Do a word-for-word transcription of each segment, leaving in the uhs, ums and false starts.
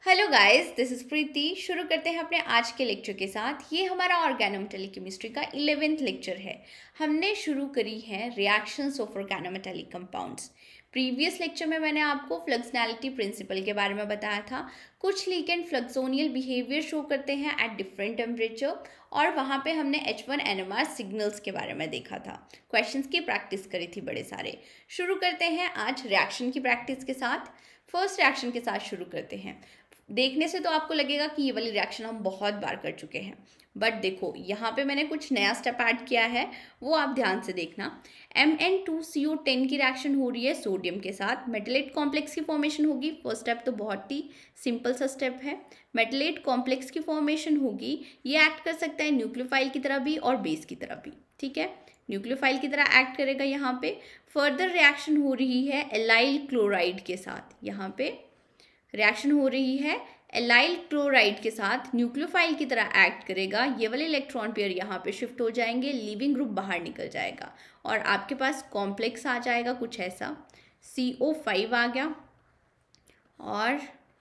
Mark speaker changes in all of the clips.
Speaker 1: Hello guys, this is Preeti. शुरू करते हैं अपने आज के लेक्चर के साथ। ये हमारा ऑर्गेनोमेटेलिक केमिस्ट्री का इलेवेंथ लेक्चर है। हमने शुरू करी है reactions of organometallic compounds. Previous lecture में मैंने आपको फ्लक्सनैलिटी प्रिंसिपल के बारे में बताया था। कुछ लिगेंड फ्लक्सोनियल बिहेवियर शो करते हैं एट डिफरेंट टेम्परेचर, और वहाँ पे हमने H one N M R signals के बारे में देखा था। क्वेश्चंस की प्रैक्टिस करी थी बड़े सारे। शुरू करते हैं आज रिएक्शन की प्रैक्टिस के साथ। फर्स्ट रिएक्शन के साथ शुरू करते हैं। देखने से तो आपको लगेगा कि ये वाली रिएक्शन हम बहुत बार कर चुके हैं, बट देखो यहाँ पे मैंने कुछ नया स्टेप ऐड किया है, वो आप ध्यान से देखना। M N two C O ten की रिएक्शन हो रही है सोडियम के साथ। मेटलेट कॉम्प्लेक्स की फॉर्मेशन होगी। फर्स्ट स्टेप तो बहुत ही सिंपल सा स्टेप है। मेटलेट कॉम्प्लेक्स की फॉर्मेशन होगी। ये एक्ट कर सकता है न्यूक्लियोफाइल की तरह भी और बेस की तरह भी, ठीक है। न्यूक्लियोफाइल की तरह एक्ट करेगा यहाँ पे। फर्दर रिएक्शन हो रही है एलाइल क्लोराइड के साथ। यहाँ पे रिएक्शन हो रही है एलाइल क्लोराइड के साथ, न्यूक्लियोफाइल की तरह एक्ट करेगा। ये वाले इलेक्ट्रॉन पेयर यहाँ पे शिफ्ट हो जाएंगे, लीविंग ग्रुप बाहर निकल जाएगा और आपके पास कॉम्प्लेक्स आ जाएगा कुछ ऐसा। सी ओ फाइव आ गया और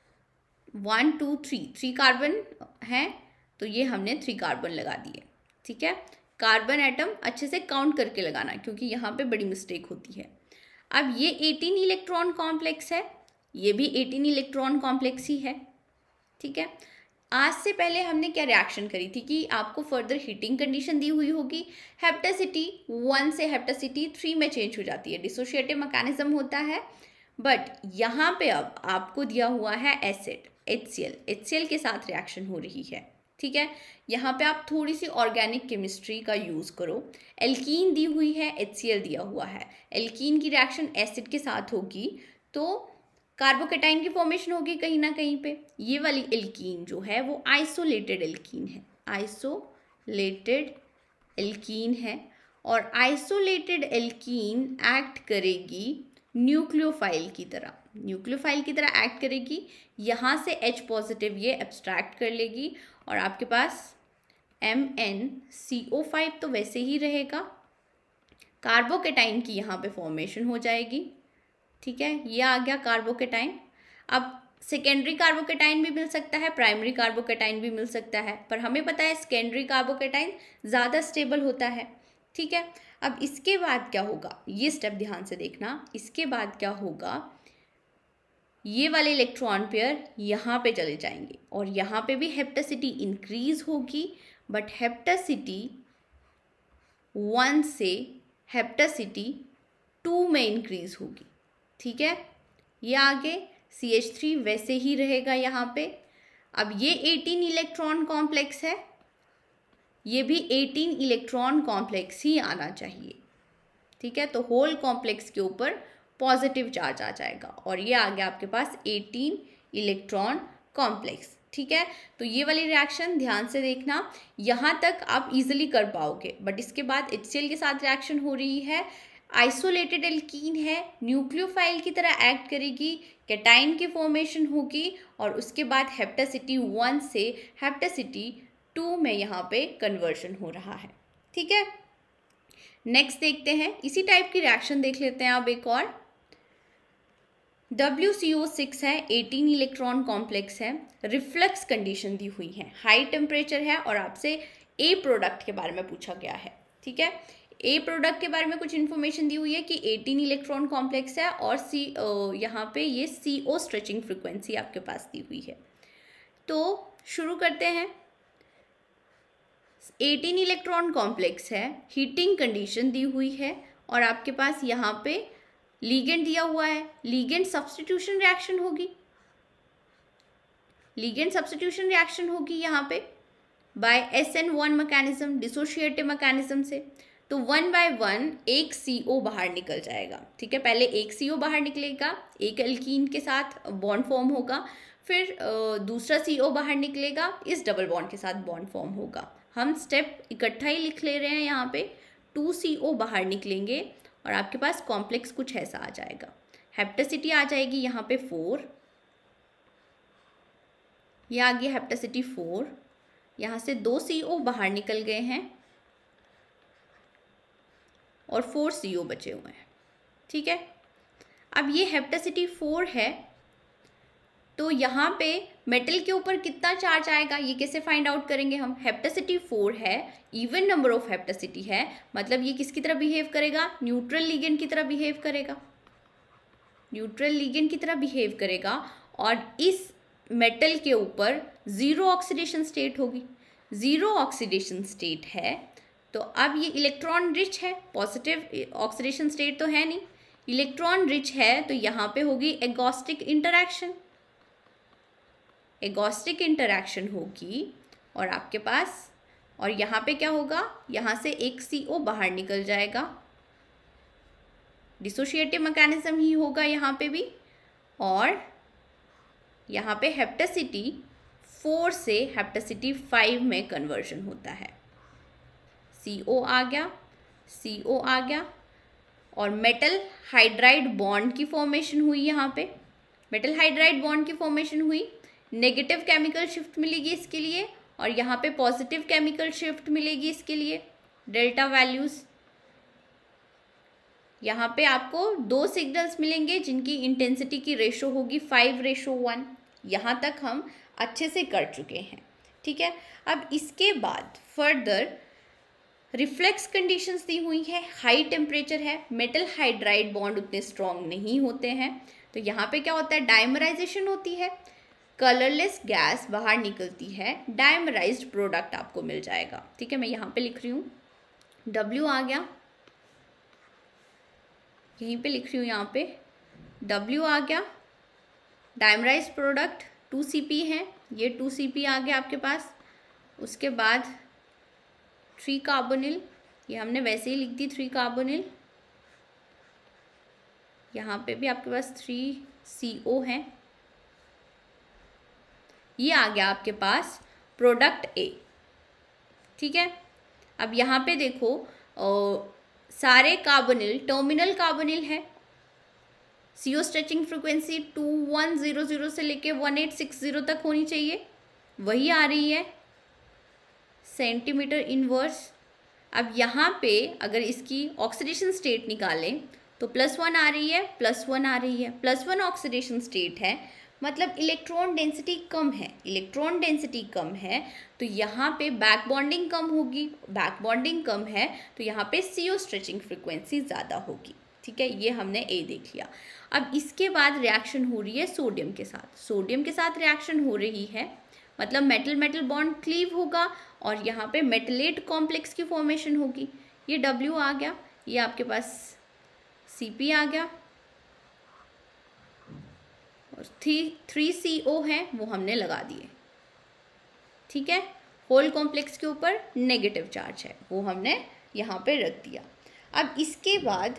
Speaker 1: one two three three carbon है, तो ये हमने थ्री कार्बन लगा दिए, ठीक है। कार्बन एटम अच्छे से काउंट करके लगाना, क्योंकि यहाँ पे बड़ी मिस्टेक होती है। अब ये एटीन इलेक्ट्रॉन कॉम्प्लेक्स है, ये भी एटीन इलेक्ट्रॉन कॉम्प्लेक्स ही है, ठीक है। आज से पहले हमने क्या रिएक्शन करी थी कि आपको फर्दर हीटिंग कंडीशन दी हुई होगी। हेप्टासिटी वन से हेप्टासिटी थ्री में चेंज हो जाती है, डिसोशिएटिव मैकेनिज्म होता है। बट यहाँ पे अब आपको दिया हुआ है acid H C L, H C L के साथ रिएक्शन हो रही है, ठीक है। यहाँ पे आप थोड़ी सी ऑर्गेनिक केमिस्ट्री का यूज़ करो। एल्कीन दी हुई है, एच सी एल दिया हुआ है। एल्कीन की रिएक्शन एसिड के साथ होगी तो कार्बोकेटाइन की फॉर्मेशन होगी कहीं ना कहीं पे। ये वाली एल्कीन जो है वो आइसोलेटेड एल्कीन है, आइसोलेटेड एल्कीन है। और आइसोलेटेड एल्कीन एक्ट करेगी न्यूक्लियोफाइल की तरह, न्यूक्लियोफाइल की तरह एक्ट करेगी। यहाँ से H पॉजिटिव ये एब्स्ट्रैक्ट कर लेगी और आपके पास M N C O five तो वैसे ही रहेगा। कार्बोकेटाइन की यहाँ पे फॉर्मेशन हो जाएगी, ठीक है। ये आ गया कार्बोकेटाइन। अब सेकेंडरी कार्बोकेटाइन भी मिल सकता है, प्राइमरी कार्बोकेटाइन भी मिल सकता है, पर हमें पता है सेकेंडरी कार्बोकेटाइन ज़्यादा स्टेबल होता है, ठीक है। अब इसके बाद क्या होगा, ये स्टेप ध्यान से देखना। इसके बाद क्या होगा, ये वाले इलेक्ट्रॉन पेयर यहाँ पे चले जाएंगे और यहाँ पे भी हेप्टासिटी इंक्रीज होगी, बट हेप्टासिटी वन से हेप्टासिटी टू में इंक्रीज होगी, ठीक है। ये आगे सी एच थ्री वैसे ही रहेगा यहाँ पे। अब ये एटीन इलेक्ट्रॉन कॉम्प्लेक्स है, ये भी एटीन इलेक्ट्रॉन कॉम्प्लेक्स ही आना चाहिए, ठीक है। तो होल कॉम्प्लेक्स के ऊपर पॉजिटिव चार्ज आ जाएगा और ये आ गया आपके पास एटीन इलेक्ट्रॉन कॉम्प्लेक्स, ठीक है। तो ये वाली रिएक्शन ध्यान से देखना, यहाँ तक आप इजीली कर पाओगे। बट इसके बाद एच सी एल के साथ रिएक्शन हो रही है, आइसोलेटेड एल्कीन है, न्यूक्लियोफाइल की तरह एक्ट करेगी, कैटाइन की फॉर्मेशन होगी और उसके बाद हेप्टासिटी वन से हेप्टासिटी टू में यहाँ पे कन्वर्शन हो रहा है, ठीक है। नेक्स्ट देखते हैं, इसी टाइप की रिएक्शन देख लेते हैं अब एक और। डब्ल्यू सी ओ सिक्स है, एटीन इलेक्ट्रॉन कॉम्प्लेक्स है, रिफ्लक्स कंडीशन दी हुई है, हाई टेम्परेचर है और आपसे ए प्रोडक्ट के बारे में पूछा गया है, ठीक है। ए प्रोडक्ट के बारे में कुछ इन्फॉर्मेशन दी हुई है कि एटीन इलेक्ट्रॉन कॉम्प्लेक्स है और सी यहाँ पे ये सी ओ स्ट्रेचिंग फ्रिक्वेंसी आपके पास दी हुई है। तो शुरू करते हैं। एटीन इलेक्ट्रॉन कॉम्प्लेक्स है, हीटिंग कंडीशन दी हुई है और आपके पास यहाँ पे लीगेंड दिया हुआ है। लीगेंड सब्स्टिट्यूशन रिएक्शन होगी, लीगेंड सब्स्टिट्यूशन रिएक्शन होगी यहाँ पे by S N one mechanism, dissociative mechanism से। तो वन बाय वन एक सी ओ बाहर निकल जाएगा, ठीक है। पहले एक सी ओ बाहर निकलेगा, एक एल्कीन के साथ बॉन्ड फॉर्म होगा, फिर दूसरा सी ओ बाहर निकलेगा, इस डबल बॉन्ड के साथ बॉन्ड फॉर्म होगा। हम स्टेप इकट्ठा ही लिख ले रहे हैं यहाँ पे। टू सी ओ बाहर निकलेंगे और आपके पास कॉम्प्लेक्स कुछ ऐसा आ जाएगा। हेप्टासिटी आ जाएगी यहाँ पे फोर, ये आ गया हेप्टासिटी फोर। यहाँ से दो सी ओ बाहर निकल गए हैं और फोर सी ओ बचे हुए हैं, ठीक है। अब ये हेप्टासिटी फोर है, तो यहाँ पे मेटल के ऊपर कितना चार्ज आएगा ये कैसे फाइंड आउट करेंगे हम? हेप्टेसिटी फोर है, इवन नंबर ऑफ हेप्टेसिटी है, मतलब ये किसकी तरह बिहेव करेगा? न्यूट्रल लिगेंड की तरह बिहेव करेगा, न्यूट्रल लिगेंड की तरह बिहेव करेगा। और इस मेटल के ऊपर ज़ीरो ऑक्सीडेशन स्टेट होगी, ज़ीरो ऑक्सीडेशन स्टेट है तो अब ये इलेक्ट्रॉन रिच है, पॉजिटिव ऑक्सीडेशन स्टेट तो है नहीं, इलेक्ट्रॉन रिच है तो यहाँ पे होगी एगोस्टिक इंटरैक्शन, एगोस्टिक इंटरैक्शन होगी और आपके पास, और यहाँ पे क्या होगा? यहाँ से एक सी ओ बाहर निकल जाएगा, डिसोशिएटिव मैकेनिज्म ही होगा यहाँ पे भी। और यहाँ पे हेप्टेसिटी फोर से हेप्टेसिटी फाइव में कन्वर्जन होता है, सी ओ आ गया, सी ओ आ गया और मेटल हाइड्राइड बॉन्ड की फॉर्मेशन हुई। यहाँ पे मेटल हाइड्राइड बॉन्ड की फॉर्मेशन हुई, नेगेटिव केमिकल शिफ्ट मिलेगी इसके लिए और यहाँ पे पॉजिटिव केमिकल शिफ्ट मिलेगी इसके लिए, डेल्टा वैल्यूज़। यहाँ पे आपको दो सिग्नल्स मिलेंगे जिनकी इंटेंसिटी की रेशो होगी फाइव रेशो वन। यहाँ तक हम अच्छे से कर चुके हैं, ठीक है। अब इसके बाद फर्दर रिफ्लेक्स कंडीशंस दी हुई है, हाई टेम्परेचर है, मेटल हाइड्राइड बॉन्ड उतने स्ट्रॉन्ग नहीं होते हैं तो यहाँ पे क्या होता है? डायमराइजेशन होती है, कलरलेस गैस बाहर निकलती है, डायमराइज्ड प्रोडक्ट आपको मिल जाएगा, ठीक है। मैं यहाँ पे लिख रही हूँ, W आ गया, यहीं पे लिख रही हूँ, यहाँ पे W आ गया, dimerized product two C P है, ये टू सी पी आ गया आपके पास। उसके बाद थ्री कार्बोनिल, ये हमने वैसे ही लिख दी थ्री कार्बोनिल, यहाँ पे भी आपके पास थ्री सी ओ है, ये आ गया आपके पास प्रोडक्ट ए, ठीक है। अब यहाँ पे देखो ओ, सारे कार्बोनिल टर्मिनल कार्बोनिल है, C O stretching frequency two one zero zero से लेके वन एट सिक्स ज़ीरो तक होनी चाहिए, वही आ रही है सेंटीमीटर इनवर्स। अब यहाँ पे अगर इसकी ऑक्सीडेशन स्टेट निकालें तो प्लस वन आ रही है, प्लस वन आ रही है, प्लस वन ऑक्सीडेशन स्टेट है, मतलब इलेक्ट्रॉन डेंसिटी कम है, इलेक्ट्रॉन डेंसिटी कम है तो यहाँ पे बैक बॉन्डिंग कम होगी, बैक बॉन्डिंग कम है तो यहाँ पे सी ओ स्ट्रेचिंग फ्रिक्वेंसी ज़्यादा होगी, ठीक है। ये हमने ए देख लिया। अब इसके बाद रिएक्शन हो रही है सोडियम के साथ, सोडियम के साथ रिएक्शन हो रही है, मतलब मेटल मेटल बॉन्ड क्लीव होगा और यहाँ पे मेटलेट कॉम्प्लेक्स की फॉर्मेशन होगी, ये W आ गया, ये आपके पास सी पी आ गया और थ्री थ्री सी ओ है वो हमने लगा दिए, ठीक है। होल कॉम्प्लेक्स के ऊपर नेगेटिव चार्ज है वो हमने यहाँ पे रख दिया। अब इसके बाद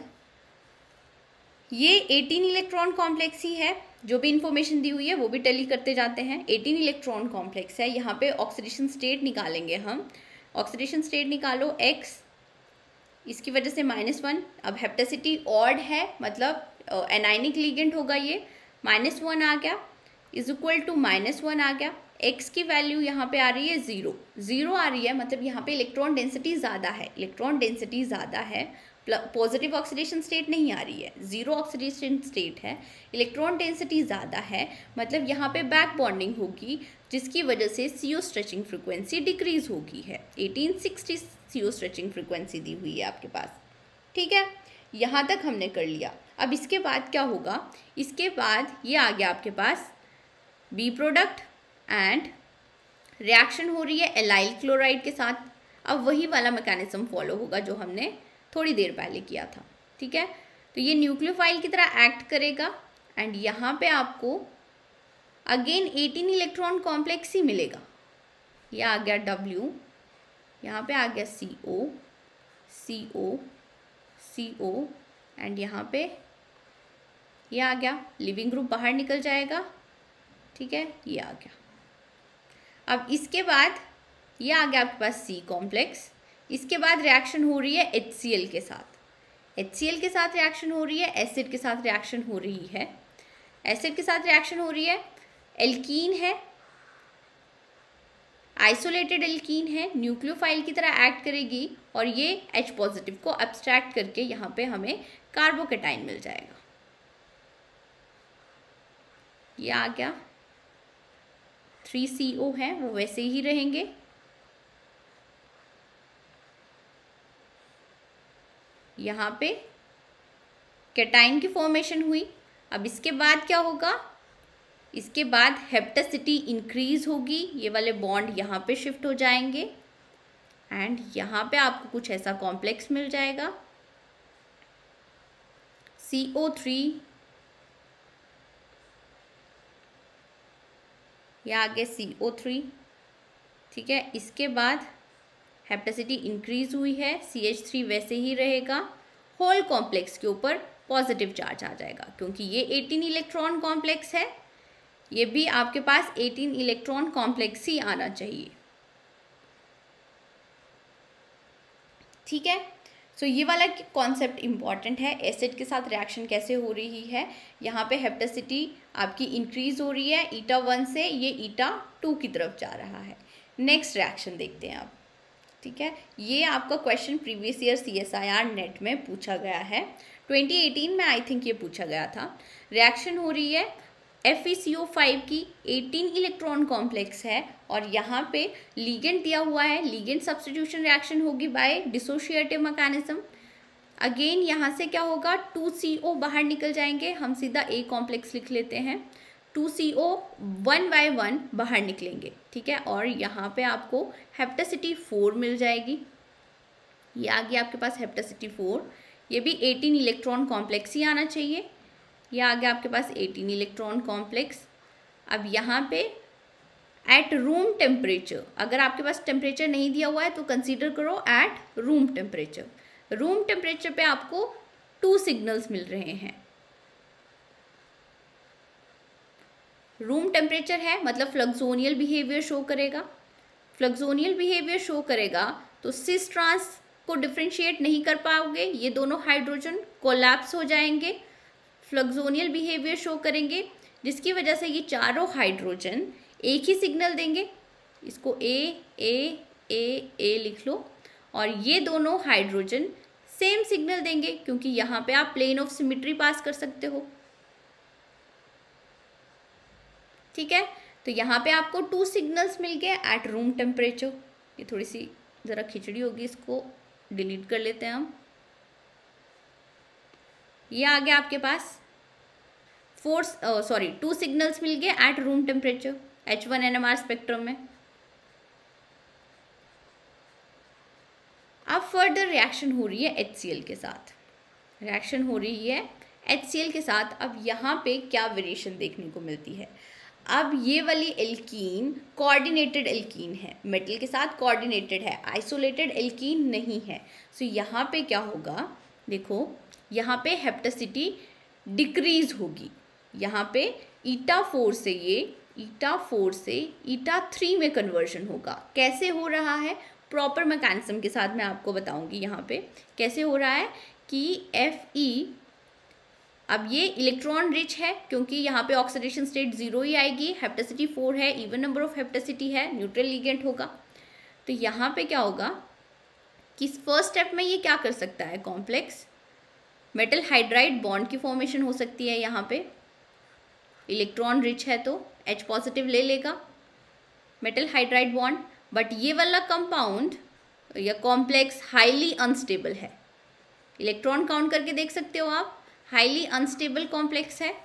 Speaker 1: ये एटीन इलेक्ट्रॉन कॉम्प्लेक्स ही है, जो भी इंफॉर्मेशन दी हुई है वो भी टेली करते जाते हैं। एटीन इलेक्ट्रॉन कॉम्प्लेक्स है, यहाँ पे ऑक्सीडेशन स्टेट निकालेंगे हम, ऑक्सीडेशन स्टेट निकालो X, इसकी वजह से माइनस वन। अब हेप्टेसिटी ऑड है, मतलब एनाइनिक लिगेंड होगा, ये माइनस वन आ गया is equal to minus one आ गया। X की वैल्यू यहाँ पे आ रही है ज़ीरो, ज़ीरो आ रही है, मतलब यहाँ पे इलेक्ट्रॉन डेंसिटी ज़्यादा है, इलेक्ट्रॉन डेंसिटी ज़्यादा है, पॉजिटिव ऑक्सीडेशन स्टेट नहीं आ रही है, ज़ीरो ऑक्सीडेशन स्टेट है, इलेक्ट्रॉन डेंसिटी ज़्यादा है, मतलब यहाँ पे बैक बॉन्डिंग होगी जिसकी वजह से C O stretching frequency decrease होगी है, eighteen sixty C O stretching frequency दी हुई है आपके पास, ठीक है। यहाँ तक हमने कर लिया। अब इसके बाद क्या होगा? इसके बाद ये आ गया आपके पास बी प्रोडक्ट एंड रिएक्शन हो रही है एलाइल क्लोराइड के साथ। अब वही वाला मैकेनिज्म फॉलो होगा जो हमने थोड़ी देर पहले किया था, ठीक है। तो ये न्यूक्लियोफाइल की तरह एक्ट करेगा एंड यहाँ पे आपको अगेन एटीन इलेक्ट्रॉन कॉम्प्लेक्स ही मिलेगा। ये आ गया W, यहाँ पे आ गया सी O, C O, C O and यहाँ पे ये आ गया, लिविंग ग्रुप बाहर निकल जाएगा, ठीक है, ये आ गया। अब इसके बाद ये आ गया आपके पास C कॉम्प्लेक्स। इसके बाद रिएक्शन हो रही है एच सी एल के साथ, एच सी एल के साथ रिएक्शन हो रही है, एसिड के साथ रिएक्शन हो रही है, एसिड के साथ रिएक्शन हो रही है, एल्कीन है, आइसोलेटेड एल्कीन है, न्यूक्लियोफाइल की तरह एक्ट करेगी और ये H पॉजिटिव को एब्स्ट्रैक्ट करके यहाँ पे हमें कार्बोकेटाइन मिल जाएगा। ये आ गया थ्री सी ओ हैं वो वैसे ही रहेंगे। यहाँ पे कैटाइन की फॉर्मेशन हुई। अब इसके बाद क्या होगा, इसके बाद हेप्टेसिटी इंक्रीज होगी, ये वाले बॉन्ड यहाँ पे शिफ्ट हो जाएंगे एंड यहाँ पे आपको कुछ ऐसा कॉम्प्लेक्स मिल जाएगा सी ओ थ्री, या आगे सी ओ थ्री। ठीक है, इसके बाद हेप्टेसिटी इंक्रीज हुई है, सी एच थ्री वैसे ही रहेगा, होल कॉम्प्लेक्स के ऊपर पॉजिटिव चार्ज आ जाएगा क्योंकि ये एटीन इलेक्ट्रॉन कॉम्प्लेक्स है, ये भी आपके पास एटीन इलेक्ट्रॉन कॉम्प्लेक्स ही आना चाहिए। ठीक है, सो so ये वाला कॉन्सेप्ट इम्पॉर्टेंट है, एसिड के साथ रिएक्शन कैसे हो रही है। यहाँ पे हेप्टेसिटी आपकी इंक्रीज हो रही है, ईटा वन से ये ईटा टू की तरफ जा रहा है। नेक्स्ट रिएक्शन देखते हैं आप। ठीक है, ये आपका question previous year C S I R NET में पूछा गया है, ट्वेंटी एटीन में आई थिंक ये पूछा गया था। रिएक्शन हो रही है F E C O five की, एटीन इलेक्ट्रॉन कॉम्प्लेक्स है और यहाँ पे लिगेंड दिया हुआ है, लिगेंड सब्स्टिट्यूशन रिएक्शन होगी बाय डिसोशिएटिव मैकेनिज्म। अगेन यहाँ से क्या होगा, टू सी ओ बाहर निकल जाएंगे, हम सीधा ए कॉम्प्लेक्स लिख लेते हैं, two C O one by one बाहर निकलेंगे। ठीक है, और यहाँ पे आपको हेप्टेसिटी फोर मिल जाएगी, ये आ गया आपके पास हेप्टेसिटी फोर, ये भी एटीन इलेक्ट्रॉन कॉम्प्लेक्स ही आना चाहिए, ये आ गया आपके पास एटीन इलेक्ट्रॉन कॉम्प्लेक्स। अब यहाँ पे एट रूम टेम्परेचर, अगर आपके पास टेम्परेचर नहीं दिया हुआ है तो कंसीडर करो at room temperature. Room temperature पे आपको टू सिग्नल्स मिल रहे हैं, रूम टेम्परेचर है मतलब फ्लक्सोनियल बिहेवियर शो करेगा, फ्लक्सोनियल बिहेवियर शो करेगा तो सिस ट्रांस को डिफ्रेंशिएट नहीं कर पाओगे, ये दोनों हाइड्रोजन कोलैप्स हो जाएंगे, फ्लक्सोनियल बिहेवियर शो करेंगे, जिसकी वजह से ये चारों हाइड्रोजन एक ही सिग्नल देंगे, इसको ए ए ए ए लिख लो, और ये दोनों हाइड्रोजन सेम सिग्नल देंगे क्योंकि यहाँ पे आप प्लेन ऑफ सिमेट्री पास कर सकते हो। ठीक है, तो यहाँ पे आपको टू सिग्नल्स मिल गए एट रूम टेम्परेचर। ये थोड़ी सी ज़रा खिचड़ी होगी, इसको डिलीट कर लेते हैं हम। ये आ गया आपके पास फोर सॉरी टू सिग्नल्स मिल गए at room temperature H one N M R spectrum में। अब फर्दर रिएक्शन हो रही है एच सी एल के साथ, रिएक्शन हो रही है एच सी एल के साथ। अब यहाँ पे क्या वेरिएशन देखने को मिलती है, अब ये वाली एल्कीन कोऑर्डिनेटेड एल्कीन है, मेटल के साथ कोऑर्डिनेटेड है, आइसोलेटेड एल्कीन नहीं है। सो so, यहाँ पे क्या होगा, देखो यहाँ पे हेप्टेसिटी डिक्रीज होगी, यहाँ पे ईटा फोर से ये ईटा फोर से ईटा थ्री में कन्वर्जन होगा। कैसे हो रहा है, प्रॉपर मैकेनिज्म के साथ मैं आपको बताऊंगी यहाँ पे कैसे हो रहा है कि एफ ई, अब ये इलेक्ट्रॉन रिच है क्योंकि यहाँ पे ऑक्सीडेशन स्टेट जीरो ही आएगी, हेप्टेसिटी फोर है, इवन नंबर ऑफ हेप्टेसिटी है, न्यूट्रल लिगेंड होगा। तो यहाँ पे क्या होगा कि फर्स्ट स्टेप में ये क्या कर सकता है, कॉम्प्लेक्स मेटल हाइड्राइड बॉन्ड की फॉर्मेशन हो सकती है, यहाँ पे इलेक्ट्रॉन रिच है तो H पॉजिटिव ले लेगा मेटल हाइड्राइड बॉन्ड, बट ये वाला कंपाउंड या कॉम्प्लेक्स हाईली अनस्टेबल है, इलेक्ट्रॉन काउंट करके देख सकते हो आप, हाईली अनस्टेबल कॉम्प्लेक्स है।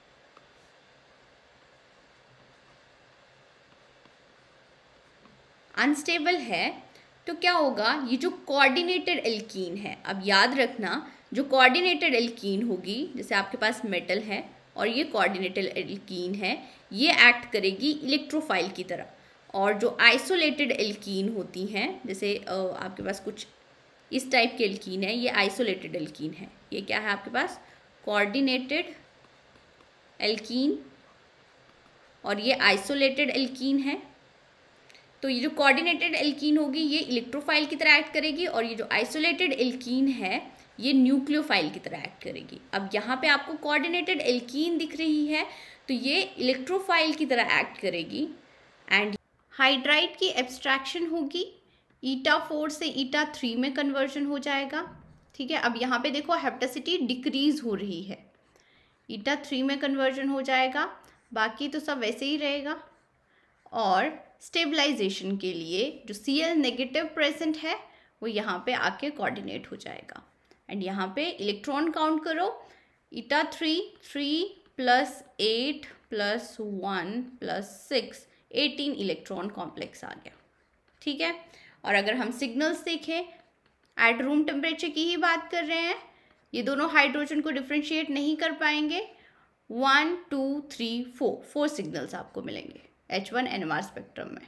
Speaker 1: अनस्टेबल है तो क्या होगा, ये जो कोऑर्डिनेटेड एल्कीन है, अब याद रखना जो कोऑर्डिनेटेड एल्कीन होगी, जैसे आपके पास मेटल है और ये कोऑर्डिनेटेड एल्कीन है, ये एक्ट करेगी इलेक्ट्रोफाइल की तरह, और जो आइसोलेटेड एल्कीन होती हैं, जैसे आपके पास कुछ इस टाइप के एल्कीन है, ये आइसोलेटेड एल्कीन है, ये क्या है आपके पास कोऑर्डिनेटेड एल्कीन और ये आइसोलेटेड एल्कीन है। तो ये जो कोऑर्डिनेटेड एल्कीन होगी ये इलेक्ट्रोफाइल की तरह एक्ट करेगी, और ये जो आइसोलेटेड एल्कीन है ये न्यूक्लियोफाइल की तरह एक्ट करेगी। अब यहाँ पे आपको कोऑर्डिनेटेड एल्कीन दिख रही है तो ये इलेक्ट्रोफाइल की तरह एक्ट करेगी, एंड हाइड्राइड की एब्स्ट्रैक्शन होगी, ईटा फोर से ईटा थ्री में कन्वर्जन हो जाएगा। ठीक है, अब यहाँ पे देखो हेप्टेसिटी डिक्रीज हो रही है, ईटा थ्री में कन्वर्जन हो जाएगा, बाकी तो सब वैसे ही रहेगा। और स्टेबलाइजेशन के लिए जो सी एल नेगेटिव प्रेजेंट है वो यहाँ पे आके कोऑर्डिनेट हो जाएगा। एंड यहाँ पे इलेक्ट्रॉन काउंट करो, eta three, three plus eight plus one plus six, eighteen electron complex आ गया। ठीक है, और अगर हम सिग्नल्स देखें, एट रूम टेम्परेचर की ही बात कर रहे हैं, ये दोनों हाइड्रोजन को डिफ्रेंशिएट नहीं कर पाएंगे। One two three four four signals आपको मिलेंगे H one N M R spectrum में।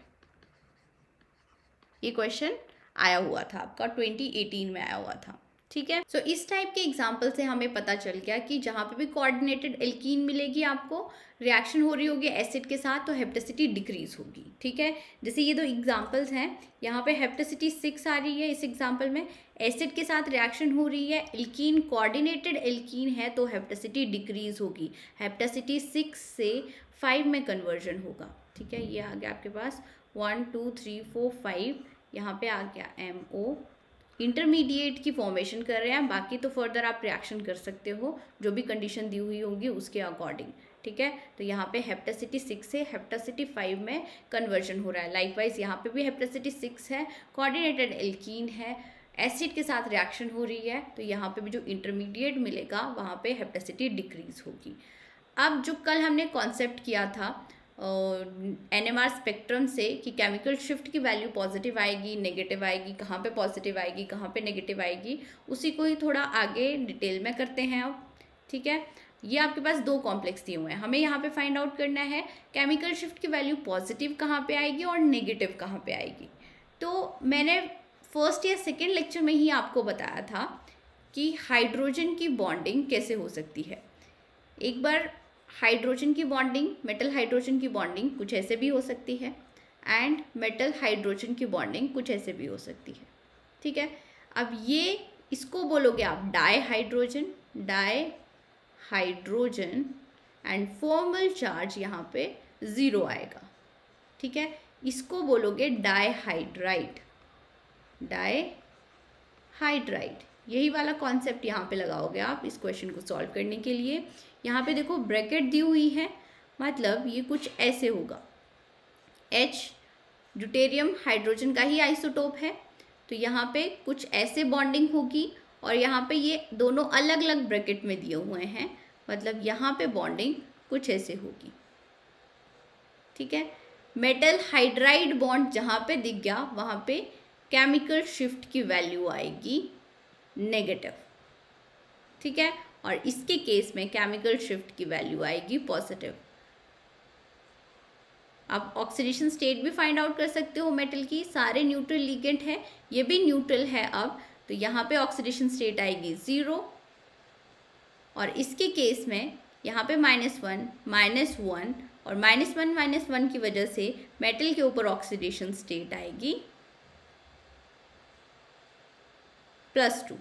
Speaker 1: ये क्वेश्चन आया हुआ था आपका ट्वेंटी एटीन में आया हुआ था। ठीक है, सो so, इस टाइप के एग्जाम्पल से हमें पता चल गया कि जहाँ पे भी कोऑर्डिनेटेड एल्कीन मिलेगी, आपको रिएक्शन हो रही होगी एसिड के साथ, तो हेप्टेसिटी डिक्रीज होगी। ठीक है, जैसे ये दो एग्जाम्पल्स हैं, यहाँ पे हेप्टेसिटी सिक्स आ रही है इस एग्जाम्पल में, एसिड के साथ रिएक्शन हो रही है, एल्कीन कोऑर्डिनेटेड एल्कीन है तो हेप्टेसिटी डिक्रीज होगी, हेप्टेसिटी सिक्स से फाइव में कन्वर्जन होगा। ठीक है, ये आ गया आपके पास one two three four five, यहाँ पे आ गया एम ओ, इंटरमीडिएट की फॉर्मेशन कर रहे हैं, बाकी तो फर्दर आप रिएक्शन कर सकते हो जो भी कंडीशन दी हुई होगी उसके अकॉर्डिंग। ठीक है, तो यहाँ पे हेप्टेसिटी सिक्स से हेप्टेसिटी फाइव में कन्वर्जन हो रहा है। लाइकवाइज यहाँ पे भी हेप्टेसिटी सिक्स है, कोऑर्डिनेटेड एल्कीन है, एसिड के साथ रिएक्शन हो रही है, तो यहाँ पे भी जो इंटरमीडिएट मिलेगा वहाँ पे हेप्टेसिटी डिक्रीज होगी। अब जो कल हमने कॉन्सेप्ट किया था एन एम आर स्पेक्ट्रम से कि केमिकल शिफ्ट की वैल्यू पॉजिटिव आएगी, नेगेटिव आएगी, कहाँ पे पॉजिटिव आएगी, कहाँ पे नेगेटिव आएगी, उसी को ही थोड़ा आगे डिटेल में करते हैं अब। ठीक है, ये आपके पास दो कॉम्प्लेक्स दिए हुए हैं, हमें यहाँ पे फाइंड आउट करना है केमिकल शिफ्ट की वैल्यू पॉजिटिव कहाँ पे आएगी और नेगेटिव कहाँ पे आएगी। तो मैंने फर्स्ट या सेकेंड लेक्चर में ही आपको बताया था कि हाइड्रोजन की बॉन्डिंग कैसे हो सकती है। एक बार हाइड्रोजन की बॉन्डिंग, मेटल हाइड्रोजन की बॉन्डिंग कुछ ऐसे भी हो सकती है, एंड मेटल हाइड्रोजन की बॉन्डिंग कुछ ऐसे भी हो सकती है। ठीक है, अब ये इसको बोलोगे आप dihydrogen, dihydrogen and formal charge यहाँ पे ज़ीरो आएगा। ठीक है, इसको बोलोगे डाई हाइड्राइड, डाई हाइड्राइड, यही वाला कॉन्सेप्ट यहाँ पे लगाओगे आप इस क्वेश्चन को सॉल्व करने के लिए। यहाँ पे देखो ब्रैकेट दी हुई है, मतलब ये कुछ ऐसे होगा, H ड्यूटेरियम हाइड्रोजन का ही आइसोटोप है, तो यहाँ पे कुछ ऐसे बॉन्डिंग होगी, और यहाँ पे ये दोनों अलग अलग ब्रैकेट में दिए हुए हैं, मतलब यहाँ पे बॉन्डिंग कुछ ऐसे होगी। ठीक है, मेटल हाइड्राइड बॉन्ड जहाँ पे दिख गया वहाँ पे केमिकल शिफ्ट की वैल्यू आएगी नेगेटिव। ठीक है, और इसके केस में केमिकल शिफ्ट की वैल्यू आएगी पॉजिटिव। आप ऑक्सीडेशन स्टेट भी फाइंड आउट कर सकते हो मेटल की, सारे न्यूट्रल लिगेंड है, ये भी न्यूट्रल है अब, तो यहाँ पे ऑक्सीडेशन स्टेट आएगी ज़ीरो, और इसके केस में यहाँ पे माइनस वन माइनस वन और माइनस वन माइनस वन की वजह से मेटल के ऊपर ऑक्सीडेशन स्टेट आएगी प्लस टू।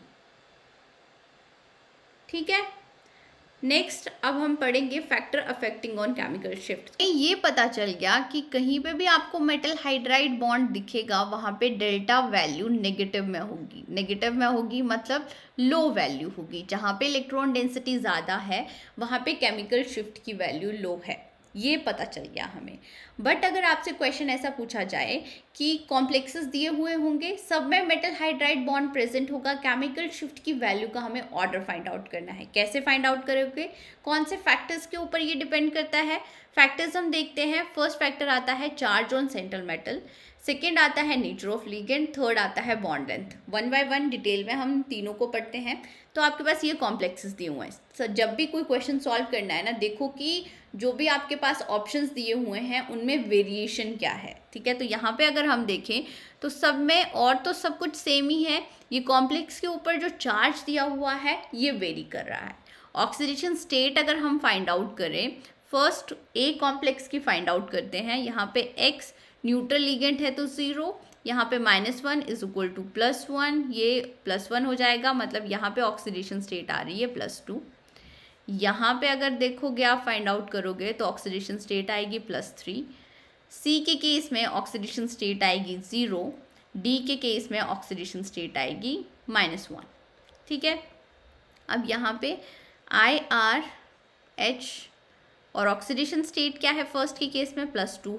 Speaker 1: ठीक है, नेक्स्ट अब हम पढ़ेंगे factor affecting on chemical shift. ये पता चल गया कि कहीं पे भी आपको मेटल हाइड्राइड बॉन्ड दिखेगा वहाँ पे डेल्टा वैल्यू नेगेटिव में होगी। नेगेटिव में होगी मतलब लो वैल्यू होगी, जहाँ पे इलेक्ट्रॉन डेंसिटी ज़्यादा है वहाँ पे केमिकल शिफ्ट की वैल्यू लो है, ये पता चल गया हमें। बट अगर आपसे क्वेश्चन ऐसा पूछा जाए कि कॉम्प्लेक्सेस दिए हुए होंगे, सब में मेटल हाइड्राइड बॉन्ड प्रेजेंट होगा, केमिकल शिफ्ट की वैल्यू का हमें ऑर्डर फाइंड आउट करना है। कैसे फाइंड आउट करोगे, कौन से फैक्टर्स के ऊपर ये डिपेंड करता है? फैक्टर्स हम देखते हैं, फर्स्ट फैक्टर आता है charge on central metal, second आता है नेचर ऑफ लिगेंड, थर्ड आता है bond length. One by one detail में हम तीनों को पढ़ते हैं। तो आपके पास ये कॉम्प्लेक्सेस दिए हुए हैं, so, जब भी कोई क्वेश्चन सॉल्व करना है ना, देखो कि जो भी आपके पास ऑप्शंस दिए हुए हैं उनमें वेरिएशन क्या है। ठीक है, तो यहाँ पे अगर हम देखें तो सब में और तो सब कुछ सेम ही है, ये कॉम्प्लेक्स के ऊपर जो चार्ज दिया हुआ है ये वेरी कर रहा है। ऑक्सीडेशन स्टेट अगर हम फाइंड आउट करें, फर्स्ट ए कॉम्प्लेक्स की फाइंड आउट करते हैं। यहाँ पे एक्स न्यूट्रल लिगेंड है तो ज़ीरो, यहाँ पे minus one is equal to plus one, ये प्लस वन हो जाएगा, मतलब यहाँ पे ऑक्सीडेशन स्टेट आ रही है प्लस टू। यहाँ पे अगर देखोगे आप फाइंड आउट करोगे तो ऑक्सीडेशन स्टेट आएगी प्लस थ्री। सी के केस में ऑक्सीडेशन स्टेट आएगी ज़ीरो, डी के केस में ऑक्सीडेशन स्टेट आएगी माइनस वन। ठीक है, अब यहाँ पे आई आर एच और ऑक्सीडेशन स्टेट क्या है, फर्स्ट के केस में प्लस टू है,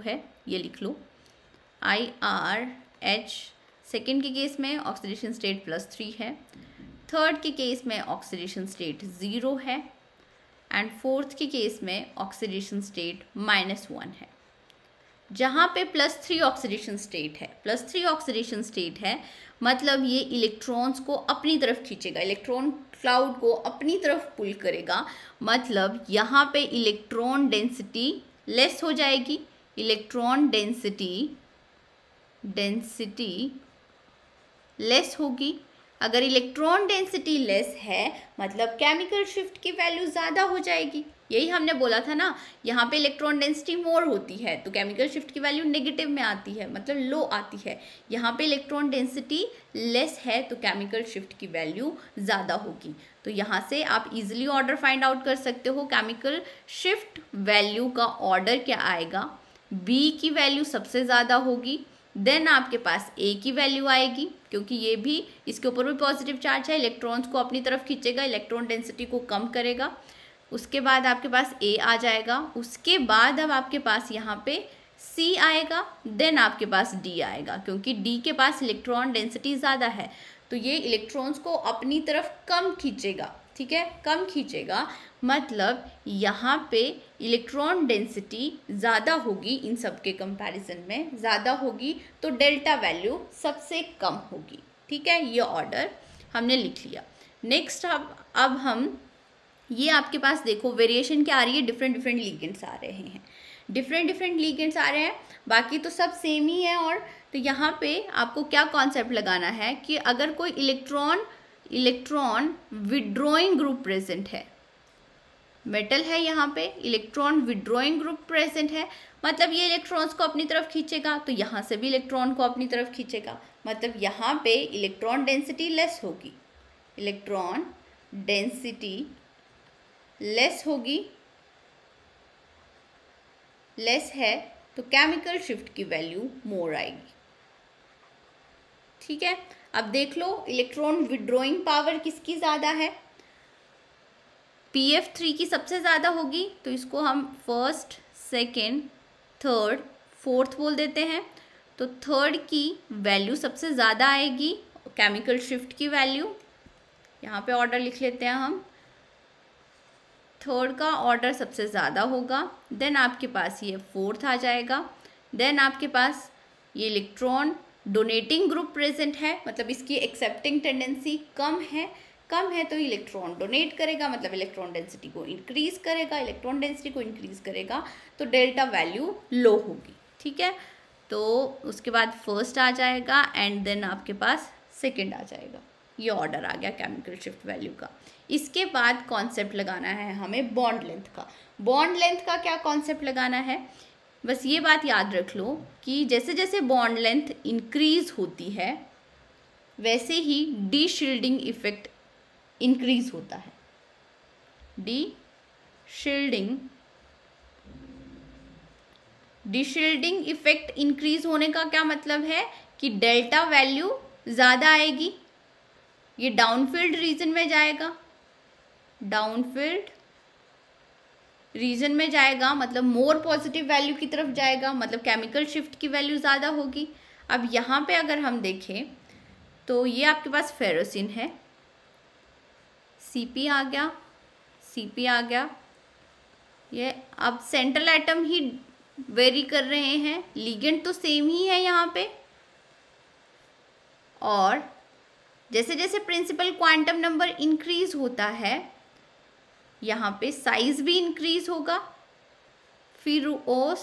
Speaker 1: ये लिख लो आई आर एच। सेकेंड के केस में ऑक्सीडेशन स्टेट प्लस थ्री है, थर्ड के केस में ऑक्सीडेशन स्टेट ज़ीरो है, एंड फोर्थ के केस में ऑक्सीडेशन स्टेट माइनस वन है। जहाँ पे प्लस थ्री ऑक्सीडेशन स्टेट है, प्लस थ्री ऑक्सीडेशन स्टेट है मतलब ये इलेक्ट्रॉन्स को अपनी तरफ खींचेगा, इलेक्ट्रॉन क्लाउड को अपनी तरफ पुल करेगा, मतलब यहाँ पे इलेक्ट्रॉन डेंसिटी लेस हो जाएगी, इलेक्ट्रॉन डेंसिटी डेंसिटी लेस होगी। अगर इलेक्ट्रॉन डेंसिटी लेस है मतलब केमिकल शिफ्ट की वैल्यू ज़्यादा हो जाएगी। यही हमने बोला था ना, यहाँ पे इलेक्ट्रॉन डेंसिटी मोर होती है तो केमिकल शिफ्ट की वैल्यू नेगेटिव में आती है, मतलब लो आती है। यहाँ पे इलेक्ट्रॉन डेंसिटी लेस है तो केमिकल शिफ्ट की वैल्यू ज़्यादा होगी। तो यहाँ से आप इजीली ऑर्डर फाइंड आउट कर सकते हो। केमिकल शिफ्ट वैल्यू का ऑर्डर क्या आएगा, बी की वैल्यू सबसे ज़्यादा होगी, देन आपके पास ए की वैल्यू आएगी, क्योंकि ये भी इसके ऊपर भी पॉजिटिव चार्ज है, इलेक्ट्रॉन्स को अपनी तरफ खींचेगा, इलेक्ट्रॉन डेंसिटी को कम करेगा। उसके बाद आपके पास ए आ जाएगा, उसके बाद अब आपके पास यहाँ पे सी आएगा, देन आपके पास डी आएगा, क्योंकि डी के पास इलेक्ट्रॉन डेंसिटी ज़्यादा है तो ये इलेक्ट्रॉन्स को अपनी तरफ कम खींचेगा। ठीक है, कम खींचेगा मतलब यहाँ पे इलेक्ट्रॉन डेंसिटी ज़्यादा होगी, इन सब के कंपैरिजन में ज़्यादा होगी, तो डेल्टा वैल्यू सबसे कम होगी। ठीक है, ये ऑर्डर हमने लिख लिया। नेक्स्ट अब अब हम ये आपके पास देखो वेरिएशन क्या आ रही है, डिफरेंट डिफरेंट लिगेंड्स आ रहे हैं, डिफरेंट डिफरेंट लिगेंड्स आ रहे हैं, बाकी तो सब सेम ही है। और तो यहाँ पे आपको क्या कॉन्सेप्ट लगाना है कि अगर कोई electron electron withdrawing group present है, मेटल है यहाँ पे, इलेक्ट्रॉन विड्रॉइंग ग्रुप प्रेजेंट है, मतलब ये इलेक्ट्रॉन्स को अपनी तरफ खींचेगा, तो यहाँ से भी इलेक्ट्रॉन को अपनी तरफ खींचेगा, मतलब यहाँ पे इलेक्ट्रॉन डेंसिटी लेस होगी, इलेक्ट्रॉन डेंसिटी लेस होगी, लेस है तो केमिकल शिफ्ट की वैल्यू मोर आएगी। ठीक है, अब देख लो इलेक्ट्रॉन विड्रॉइंग पावर किसकी ज़्यादा है, पी एफ थ्री की सबसे ज़्यादा होगी, तो इसको हम फर्स्ट सेकेंड थर्ड फोर्थ बोल देते हैं। तो थर्ड की वैल्यू सबसे ज़्यादा आएगी, केमिकल शिफ्ट की वैल्यू, यहाँ पे ऑर्डर लिख लेते हैं हम, थर्ड का ऑर्डर सबसे ज़्यादा होगा, देन आपके पास ये फोर्थ आ जाएगा, देन आपके पास ये इलेक्ट्रॉन डोनेटिंग ग्रुप प्रेजेंट है, मतलब इसकी एक्सेप्टिंग टेंडेंसी कम है, कम है तो इलेक्ट्रॉन डोनेट करेगा, मतलब इलेक्ट्रॉन डेंसिटी को इंक्रीज करेगा, इलेक्ट्रॉन डेंसिटी को इंक्रीज करेगा तो डेल्टा वैल्यू लो होगी। ठीक है, तो उसके बाद फर्स्ट आ जाएगा एंड देन आपके पास सेकंड आ जाएगा, ये ऑर्डर आ गया केमिकल शिफ्ट वैल्यू का। इसके बाद कॉन्सेप्ट लगाना है हमें बॉन्ड लेंथ का। बॉन्ड लेंथ का क्या कॉन्सेप्ट लगाना है, बस ये बात याद रख लो कि जैसे जैसे बॉन्ड लेंथ इंक्रीज होती है वैसे ही डी शील्डिंग इफेक्ट इंक्रीज होता है। Deshielding deshielding effect increase होने का क्या मतलब है कि डेल्टा वैल्यू ज़्यादा आएगी, ये डाउनफील्ड रीजन में जाएगा, डाउनफील्ड रीजन में जाएगा मतलब मोर पॉजिटिव वैल्यू की तरफ जाएगा, मतलब केमिकल शिफ्ट की वैल्यू ज़्यादा होगी। अब यहाँ पे अगर हम देखें तो ये आपके पास फेरोसिन है, सीपी आ गया, सीपी आ गया, ये अब सेंट्रल एटम ही वेरी कर रहे हैं, लिगेंड तो सेम ही है यहाँ पे, और जैसे जैसे प्रिंसिपल क्वांटम नंबर इंक्रीज होता है यहाँ पे साइज भी इंक्रीज होगा, फिर ओस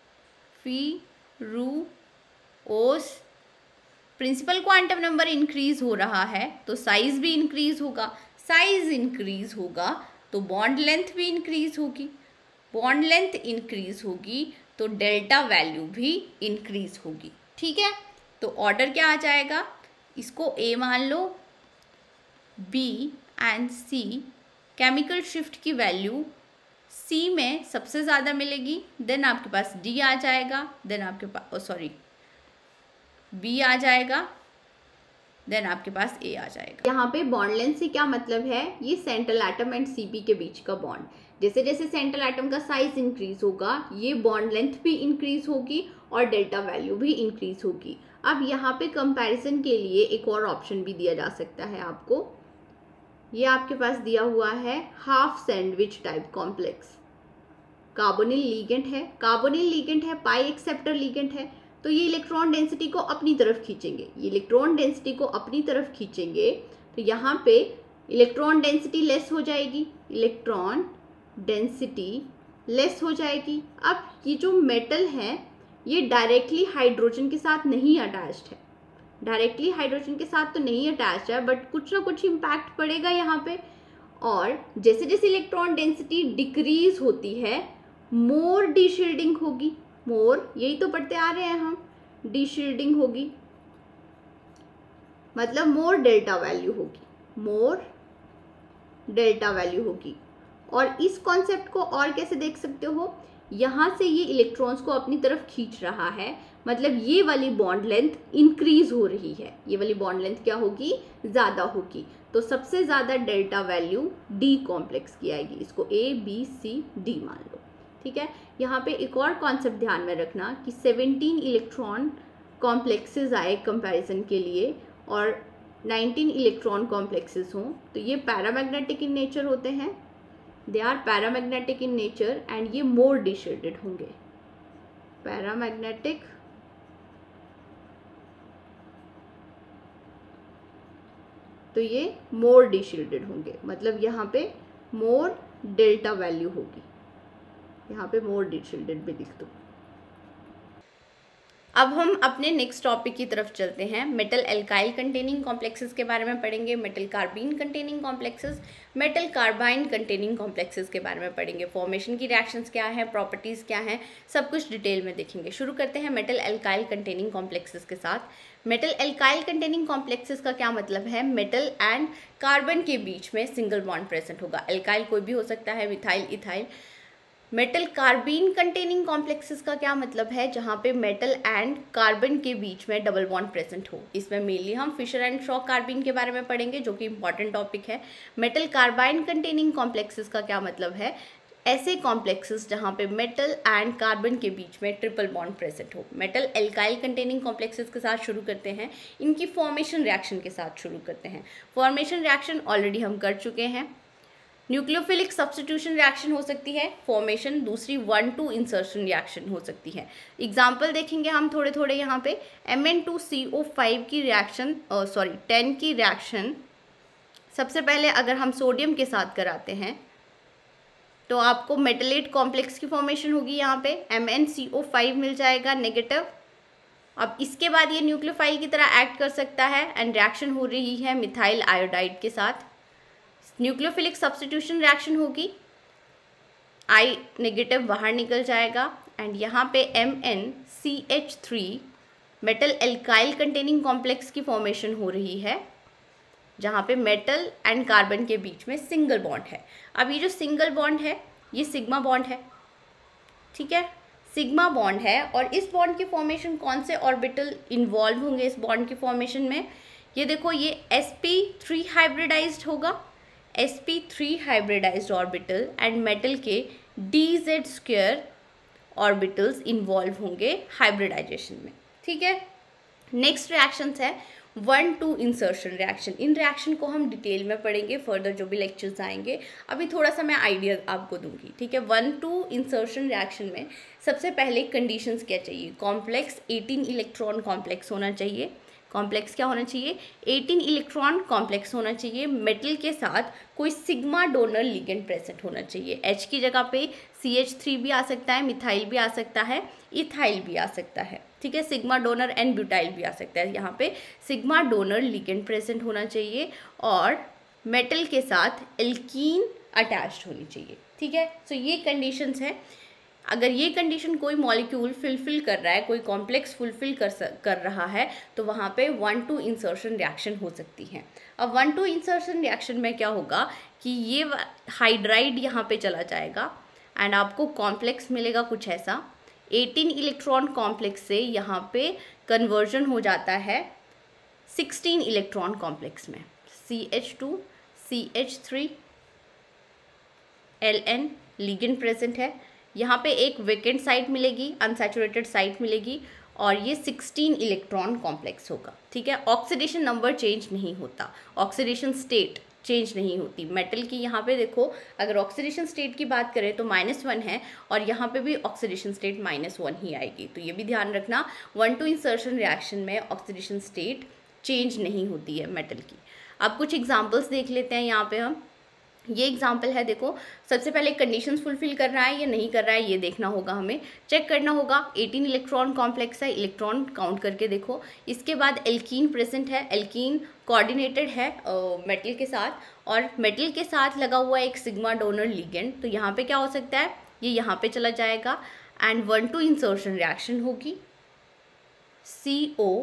Speaker 1: फिर ओस प्रिंसिपल क्वांटम नंबर इंक्रीज हो रहा है तो साइज भी इंक्रीज होगा, साइज इंक्रीज होगा तो बॉन्ड लेंथ भी इंक्रीज होगी, बॉन्ड लेंथ इंक्रीज होगी तो डेल्टा वैल्यू भी इंक्रीज होगी। ठीक है, तो ऑर्डर क्या आ जाएगा, इसको ए मान लो, B and C, chemical shift की वैल्यू सी में सबसे ज़्यादा मिलेगी, देन आपके पास डी आ जाएगा, देन आपके पास सॉरी बी आ जाएगा, देन आपके पास ए आ जाएगा। यहाँ पे बॉन्ड लेंथ से क्या मतलब है, ये सेंट्रल एटम एंड सीपी के बीच का बॉन्ड, जैसे जैसे सेंट्रल एटम का साइज इंक्रीज होगा ये बॉन्ड लेंथ भी इंक्रीज होगी और डेल्टा वैल्यू भी इंक्रीज होगी। अब यहाँ पे कंपैरिजन के लिए एक और ऑप्शन भी दिया जा सकता है आपको। ये आपके पास दिया हुआ है half sandwich type complex. Carbonyl ligand है, कार्बोनिल लिगेंड है, पाई एक्सेप्टर लिगेंड है, तो ये इलेक्ट्रॉन डेंसिटी को अपनी तरफ खींचेंगे। ये इलेक्ट्रॉन डेंसिटी को अपनी तरफ खींचेंगे तो यहाँ पे इलेक्ट्रॉन डेंसिटी लेस हो जाएगी, इलेक्ट्रॉन डेंसिटी लेस हो जाएगी। अब ये जो मेटल है ये डायरेक्टली हाइड्रोजन के साथ नहीं अटैच्ड है, डायरेक्टली हाइड्रोजन के साथ तो नहीं अटैच्ड है, बट कुछ ना कुछ इम्पैक्ट पड़ेगा यहाँ पे। और जैसे जैसे इलेक्ट्रॉन डेंसिटी डिक्रीज होती है मोर डीशील्डिंग होगी, मोर यही तो पढ़ते आ रहे हैं हम, डीशील्डिंग होगी, मतलब मोर डेल्टा वैल्यू होगी, मोर डेल्टा वैल्यू होगी। और इस कॉन्सेप्ट को और कैसे देख सकते हो, यहाँ से ये इलेक्ट्रॉन्स को अपनी तरफ खींच रहा है, मतलब ये वाली बॉन्ड लेंथ इंक्रीज हो रही है, ये वाली बॉन्ड लेंथ क्या होगी, ज़्यादा होगी। तो सबसे ज़्यादा डेल्टा वैल्यू डी कॉम्प्लेक्स की आएगी, इसको ए बी सी डी मान लो, ठीक है। यहाँ पे एक और कॉन्सेप्ट ध्यान में रखना कि सेवनटीन इलेक्ट्रॉन कॉम्प्लेक्सेस आए कंपैरिजन के लिए और नाइनटीन इलेक्ट्रॉन कॉम्प्लेक्सेस हों, तो ये पैरामैग्नेटिक इन नेचर होते हैं, they are paramagnetic in nature and ये मोर डिशील्डेड होंगे, पैरामैग्नेटिक तो ये मोर डिशील्डेड होंगे, मतलब यहाँ पे मोर डेल्टा वैल्यू होगी, यहाँ पे मोर डिशील्डेड भी लिख दो। अब हम अपने नेक्स्ट टॉपिक की तरफ चलते हैं। मेटल एल्काइल कंटेनिंग कॉम्प्लेक्सेस के बारे में पढ़ेंगे, metal carbene containing complexes, metal carbyne containing complexes के बारे में पढ़ेंगे। फॉर्मेशन की रिएक्शंस क्या है, प्रॉपर्टीज़ क्या हैं, सब कुछ डिटेल में देखेंगे। शुरू करते हैं मेटल एल्काइल कंटेनिंग कॉम्प्लेक्सेस के साथ। मेटल एल्काइल कंटेनिंग कॉम्प्लेक्सेस का क्या मतलब है, मेटल एंड कार्बन के बीच में सिंगल बॉन्ड प्रेजेंट होगा। एल्काइल कोई भी हो सकता है, methyl, ethyl. Metal carbene containing complexes का क्या मतलब है, जहाँ पे मेटल एंड कार्बन के बीच में डबल बॉन्ड प्रेजेंट हो। इसमें मेनली हम फिशर एंड शॉक कार्बीन के बारे में पढ़ेंगे, जो कि इंपॉर्टेंट टॉपिक है। मेटल कार्बाइन कंटेनिंग कॉम्प्लेक्सेस का क्या मतलब है, ऐसे कॉम्प्लेक्सेस जहाँ पे मेटल एंड कार्बन के बीच में ट्रिपल बॉन्ड प्रेजेंट हो। मेटल एल्काइल कंटेनिंग कॉम्प्लेक्सेस के साथ शुरू करते हैं, इनकी फॉर्मेशन रिएक्शन के साथ शुरू करते हैं। फॉर्मेशन रिएक्शन ऑलरेडी हम कर चुके हैं। न्यूक्लियोफिलिक सब्स्टिट्यूशन रिएक्शन हो सकती है फॉर्मेशन, दूसरी वन टू इंसर्शन रिएक्शन हो सकती है। एग्जाम्पल देखेंगे हम थोड़े थोड़े यहाँ पे। M N two C O five की रिएक्शन, सॉरी टेन की रिएक्शन, सबसे पहले अगर हम सोडियम के साथ कराते हैं तो आपको मेटलेट कॉम्प्लेक्स की फॉर्मेशन होगी, यहाँ पे M N C O five मिल जाएगा नेगेटिव। अब इसके बाद ये न्यूक्लियोफाइल की तरह एक्ट कर सकता है एंड रिएक्शन हो रही है मिथाइल आयोडाइड के साथ। न्यूक्लियोफिलिक सब्स्टिट्यूशन रिएक्शन होगी, आई नेगेटिव बाहर निकल जाएगा एंड यहाँ पे M N C H three metal alkyl containing complex की फॉर्मेशन हो रही है, जहाँ पे मेटल एंड कार्बन के बीच में सिंगल बॉन्ड है। अब ये जो सिंगल बॉन्ड है ये सिग्मा बॉन्ड है, ठीक है, सिग्मा बॉन्ड है। और इस बॉन्ड की फॉर्मेशन कौन से ऑर्बिटल इन्वॉल्व होंगे इस बॉन्ड की फॉर्मेशन में, ये देखो ये एस पी थ्री हाइब्रिडाइज्ड होगा, S P three hybridized orbital and metal के D Z square orbitals involve होंगे हाइब्रिडाइजेशन में, ठीक है। नेक्स्ट रिएक्शंस है वन टू इंसर्शन रिएक्शन। इन रिएक्शन को हम डिटेल में पढ़ेंगे फर्दर जो भी लेक्चर्स आएंगे, अभी थोड़ा सा मैं आइडिया आपको दूंगी, ठीक है। वन टू इंसर्शन रिएक्शन में सबसे पहले कंडीशंस क्या चाहिए, कॉम्प्लेक्स एटीन इलेक्ट्रॉन कॉम्प्लेक्स होना चाहिए। कॉम्प्लेक्स क्या होना चाहिए, एटीन इलेक्ट्रॉन कॉम्प्लेक्स होना चाहिए। मेटल के साथ कोई सिग्मा डोनर लिगेंड प्रेजेंट होना चाहिए। H की जगह पे सी एच थ्री भी आ सकता है, मिथाइल भी आ सकता है, इथाइल भी आ सकता है, ठीक है। सिग्मा डोनर एंड ब्यूटाइल भी आ सकता है। यहाँ पे सिग्मा डोनर लिगेंड प्रेजेंट होना चाहिए और मेटल के साथ एल्कीन अटैच्ड होनी चाहिए, ठीक है। सो ये कंडीशंस हैं। अगर ये कंडीशन कोई मॉलिक्यूल फुलफिल कर रहा है, कोई कॉम्प्लेक्स फुलफिल कर कर रहा है, तो वहाँ पे वन टू इंसर्शन रिएक्शन हो सकती है। अब वन टू इंसर्शन रिएक्शन में क्या होगा कि ये हाइड्राइड यहाँ पे चला जाएगा एंड आपको कॉम्प्लेक्स मिलेगा कुछ ऐसा। एटीन इलेक्ट्रॉन कॉम्प्लेक्स से यहाँ पे कन्वर्जन हो जाता है सिक्सटीन इलेक्ट्रॉन कॉम्प्लेक्स में, C H two C H three L N ligand present है, यहाँ पे एक वेकेंट साइट मिलेगी, अनसैचुरेटेड साइट मिलेगी, और ये सिक्सटीन इलेक्ट्रॉन कॉम्प्लेक्स होगा। ठीक है, ऑक्सीडेशन नंबर चेंज नहीं होता, ऑक्सीडेशन स्टेट चेंज नहीं होती मेटल की। यहाँ पे देखो, अगर ऑक्सीडेशन स्टेट की बात करें तो माइनस वन है, और यहाँ पे भी ऑक्सीडेशन स्टेट माइनस वन ही आएगी। तो ये भी ध्यान रखना, वन टू इंसर्शन रिएक्शन में ऑक्सीडेशन स्टेट चेंज नहीं होती है मेटल की। अब कुछ एग्जांपल्स देख लेते हैं यहाँ पे हम। ये एग्जाम्पल है, देखो सबसे पहले कंडीशंस फुलफिल कर रहा है या नहीं कर रहा है ये देखना होगा, हमें चेक करना होगा। एटीन इलेक्ट्रॉन कॉम्प्लेक्स है, इलेक्ट्रॉन काउंट करके देखो। इसके बाद एल्कीन प्रेजेंट है, एल्कीन कोऑर्डिनेटेड है मेटल के साथ, और मेटल के साथ लगा हुआ एक सिग्मा डोनर लिगेंड। तो यहाँ पे क्या हो सकता है, ये यहाँ पे चला जाएगा, and one two insertion reaction होगी। C O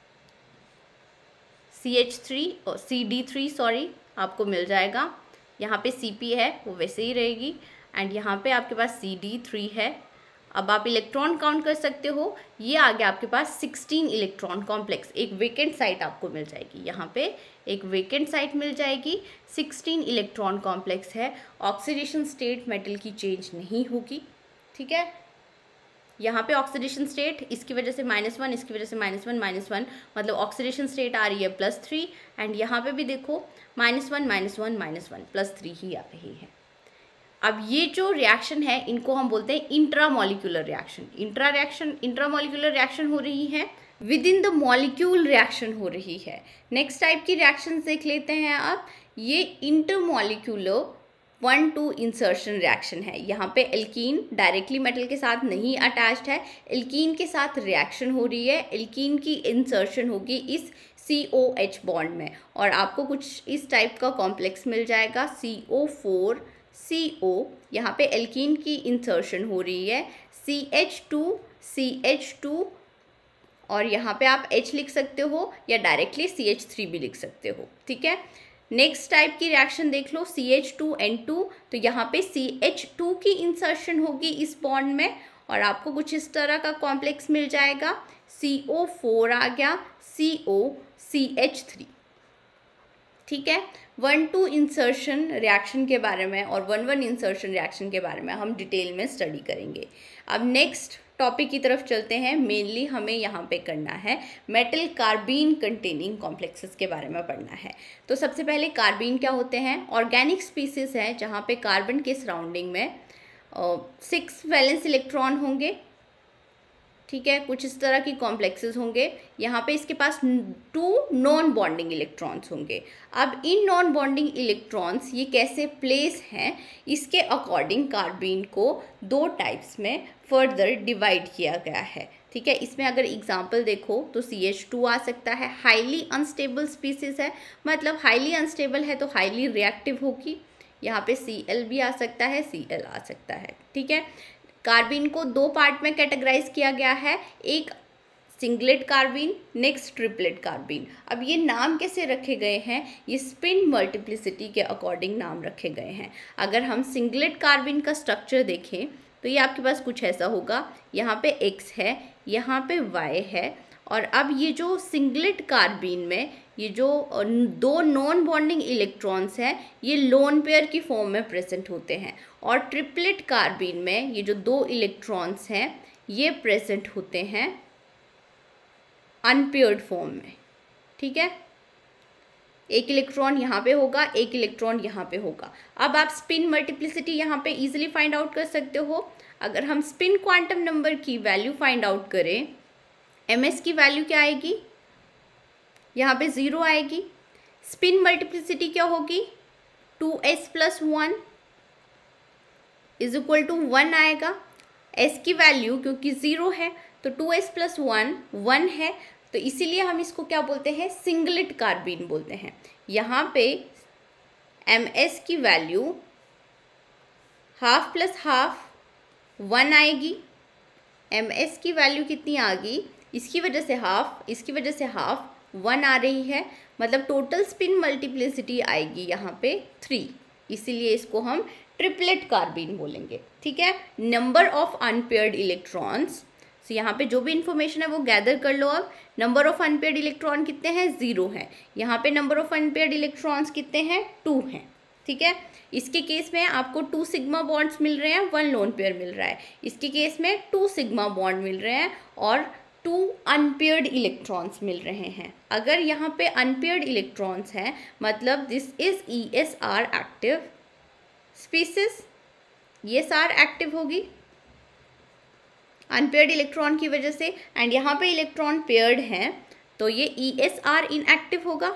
Speaker 1: C H three C D three sorry आपको मिल जाएगा। यहाँ पे सी पी है वो वैसे ही रहेगी, एंड यहाँ पे आपके पास सी डी थ्री है। अब आप इलेक्ट्रॉन काउंट कर सकते हो, ये आ गया आपके पास सिक्सटीन इलेक्ट्रॉन कॉम्प्लेक्स। एक वेकेंट साइट आपको मिल जाएगी, यहाँ पे एक वेकेंट साइट मिल जाएगी, सिक्सटीन इलेक्ट्रॉन कॉम्प्लेक्स है। ऑक्सीडेशन स्टेट मेटल की चेंज नहीं होगी। ठीक है, यहाँ पे ऑक्सीडेशन स्टेट इसकी वजह से माइनस वन, इसकी वजह से माइनस वन माइनस वन, मतलब ऑक्सीडेशन स्टेट आ रही है प्लस थ्री, एंड यहाँ पे भी देखो minus one minus one minus one plus three ही आ रही है। अब ये जो रिएक्शन है इनको हम बोलते हैं intramolecular reaction. Intra reaction intramolecular reaction हो रही है, within the molecule reaction हो रही है। नेक्स्ट टाइप की रिएक्शन देख लेते हैं आप। ये intermolecular one two insertion reaction है। यहाँ पे एल्कीन डायरेक्टली मेटल के साथ नहीं अटैच्ड है, एल्कीन के साथ रिएक्शन हो रही है। एल्कीन की इंसर्शन होगी इस सी ओ एच बॉन्ड में, और आपको कुछ इस टाइप का कॉम्प्लेक्स मिल जाएगा, सी ओ फोर सी ओ। यहाँ पे एल्कीन की इंसर्शन हो रही है, C H two C H two, और यहाँ पे आप H लिख सकते हो या डायरेक्टली सी एच थ्री भी लिख सकते हो। ठीक है, नेक्स्ट टाइप की रिएक्शन देख लो, C H two N two. तो यहाँ पे सी एच टू की इंसर्शन होगी इस बॉन्ड में, और आपको कुछ इस तरह का कॉम्प्लेक्स मिल जाएगा, सी ओ फोर आ गया, सी ओ सी एच थ्री। ठीक है, वन टू इंसर्शन रिएक्शन के बारे में और वन वन इंसर्शन रिएक्शन के बारे में हम डिटेल में स्टडी करेंगे। अब नेक्स्ट टॉपिक की तरफ चलते हैं। मेनली हमें यहाँ पे करना है मेटल कार्बीन कंटेनिंग कॉम्प्लेक्सेस के बारे में पढ़ना है। तो सबसे पहले कार्बीन क्या होते हैं, ऑर्गेनिक स्पीसीज हैं जहाँ पे कार्बन के सराउंडिंग में सिक्स वैलेंस इलेक्ट्रॉन होंगे। ठीक है, कुछ इस तरह की कॉम्प्लेक्सेस होंगे। यहाँ पे इसके पास टू नॉन बॉन्डिंग इलेक्ट्रॉन्स होंगे। अब इन नॉन बॉन्डिंग इलेक्ट्रॉन्स ये कैसे प्लेस हैं, इसके अकॉर्डिंग कार्बीन को दो टाइप्स में फर्दर डिवाइड किया गया है। ठीक है, इसमें अगर एग्जांपल देखो तो सी एच टू आ सकता है, हाईली अनस्टेबल स्पीसीज है, मतलब हाईली अनस्टेबल है तो हाईली रिएक्टिव होगी। यहाँ पे सी एल भी आ सकता है, सी एल आ सकता है। ठीक है, कार्बीन को दो पार्ट में कैटेगराइज किया गया है, एक singlet carbene, next triplet carbene. अब ये नाम कैसे रखे गए हैं, ये स्पिन मल्टीप्लिसिटी के अकॉर्डिंग नाम रखे गए हैं। अगर हम सिंगलेट कार्बीन का स्ट्रक्चर देखें तो ये आपके पास कुछ ऐसा होगा, यहाँ पे X है, यहाँ पे Y है, और अब ये जो सिंगलेट कार्बीन में ये जो दो नॉन बॉन्डिंग इलेक्ट्रॉन्स हैं ये लोन पेयर की फॉर्म में प्रेजेंट होते हैं, और ट्रिपलेट कार्बीन में ये जो दो इलेक्ट्रॉन्स हैं ये प्रेजेंट होते हैं अनपेयर्ड फॉर्म में। ठीक है, एक इलेक्ट्रॉन यहाँ पे होगा, एक इलेक्ट्रॉन यहाँ पे होगा। अब आप स्पिन मल्टीप्लिसिटी यहाँ पे इजीली फाइंड आउट कर सकते हो। अगर हम स्पिन क्वांटम नंबर की वैल्यू फाइंड आउट करें, एम एस की वैल्यू क्या आएगी, यहाँ पे ज़ीरो आएगी। स्पिन मल्टीप्लिसिटी क्या होगी, two S plus one is equal to one आएगा। एस की वैल्यू क्योंकि ज़ीरो है तो two S plus one one है, तो इसीलिए हम इसको क्या बोलते हैं, सिंगलेट कार्बीन बोलते हैं। यहाँ पे एम एस की value half plus half one आएगी। एम एस की वैल्यू कितनी आ गई, इसकी वजह से हाफ, इसकी वजह से हाफ, वन आ रही है, मतलब टोटल स्पिन मल्टीप्लिसिटी आएगी यहाँ पे थ्री, इसीलिए इसको हम ट्रिपलेट कार्बीन बोलेंगे। ठीक है, नंबर ऑफ अनपेयर्ड इलेक्ट्रॉन्स, तो यहाँ पे जो भी इंफॉर्मेशन है वो गैदर कर लो। अब नंबर ऑफ अनपेयर्ड इलेक्ट्रॉन कितने हैं, ज़ीरो है। यहाँ पे नंबर ऑफ अनपेयर्ड इलेक्ट्रॉन्स कितने हैं, टू हैं। ठीक है, इसके केस में आपको टू सिग्मा बॉन्ड्स मिल रहे हैं, वन लोन पेयर मिल रहा है। इसके केस में टू सिग्मा बॉन्ड मिल रहे हैं और टू अनपेयर्ड इलेक्ट्रॉन्स मिल रहे हैं। अगर यहाँ पे अनपेयर्ड इलेक्ट्रॉन्स हैं मतलब this is E S R active species, E S R active होगी अनपेयर्ड इलेक्ट्रॉन की वजह से, एंड यहाँ पे इलेक्ट्रॉन पेयर्ड हैं तो ये ई एस आर इनएक्टिव होगा।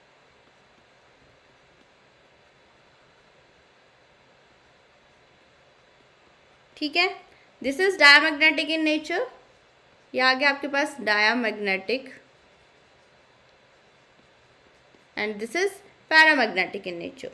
Speaker 1: ठीक है, this is diamagnetic in nature. ये आ गया आपके पास diamagnetic, and this is paramagnetic in nature.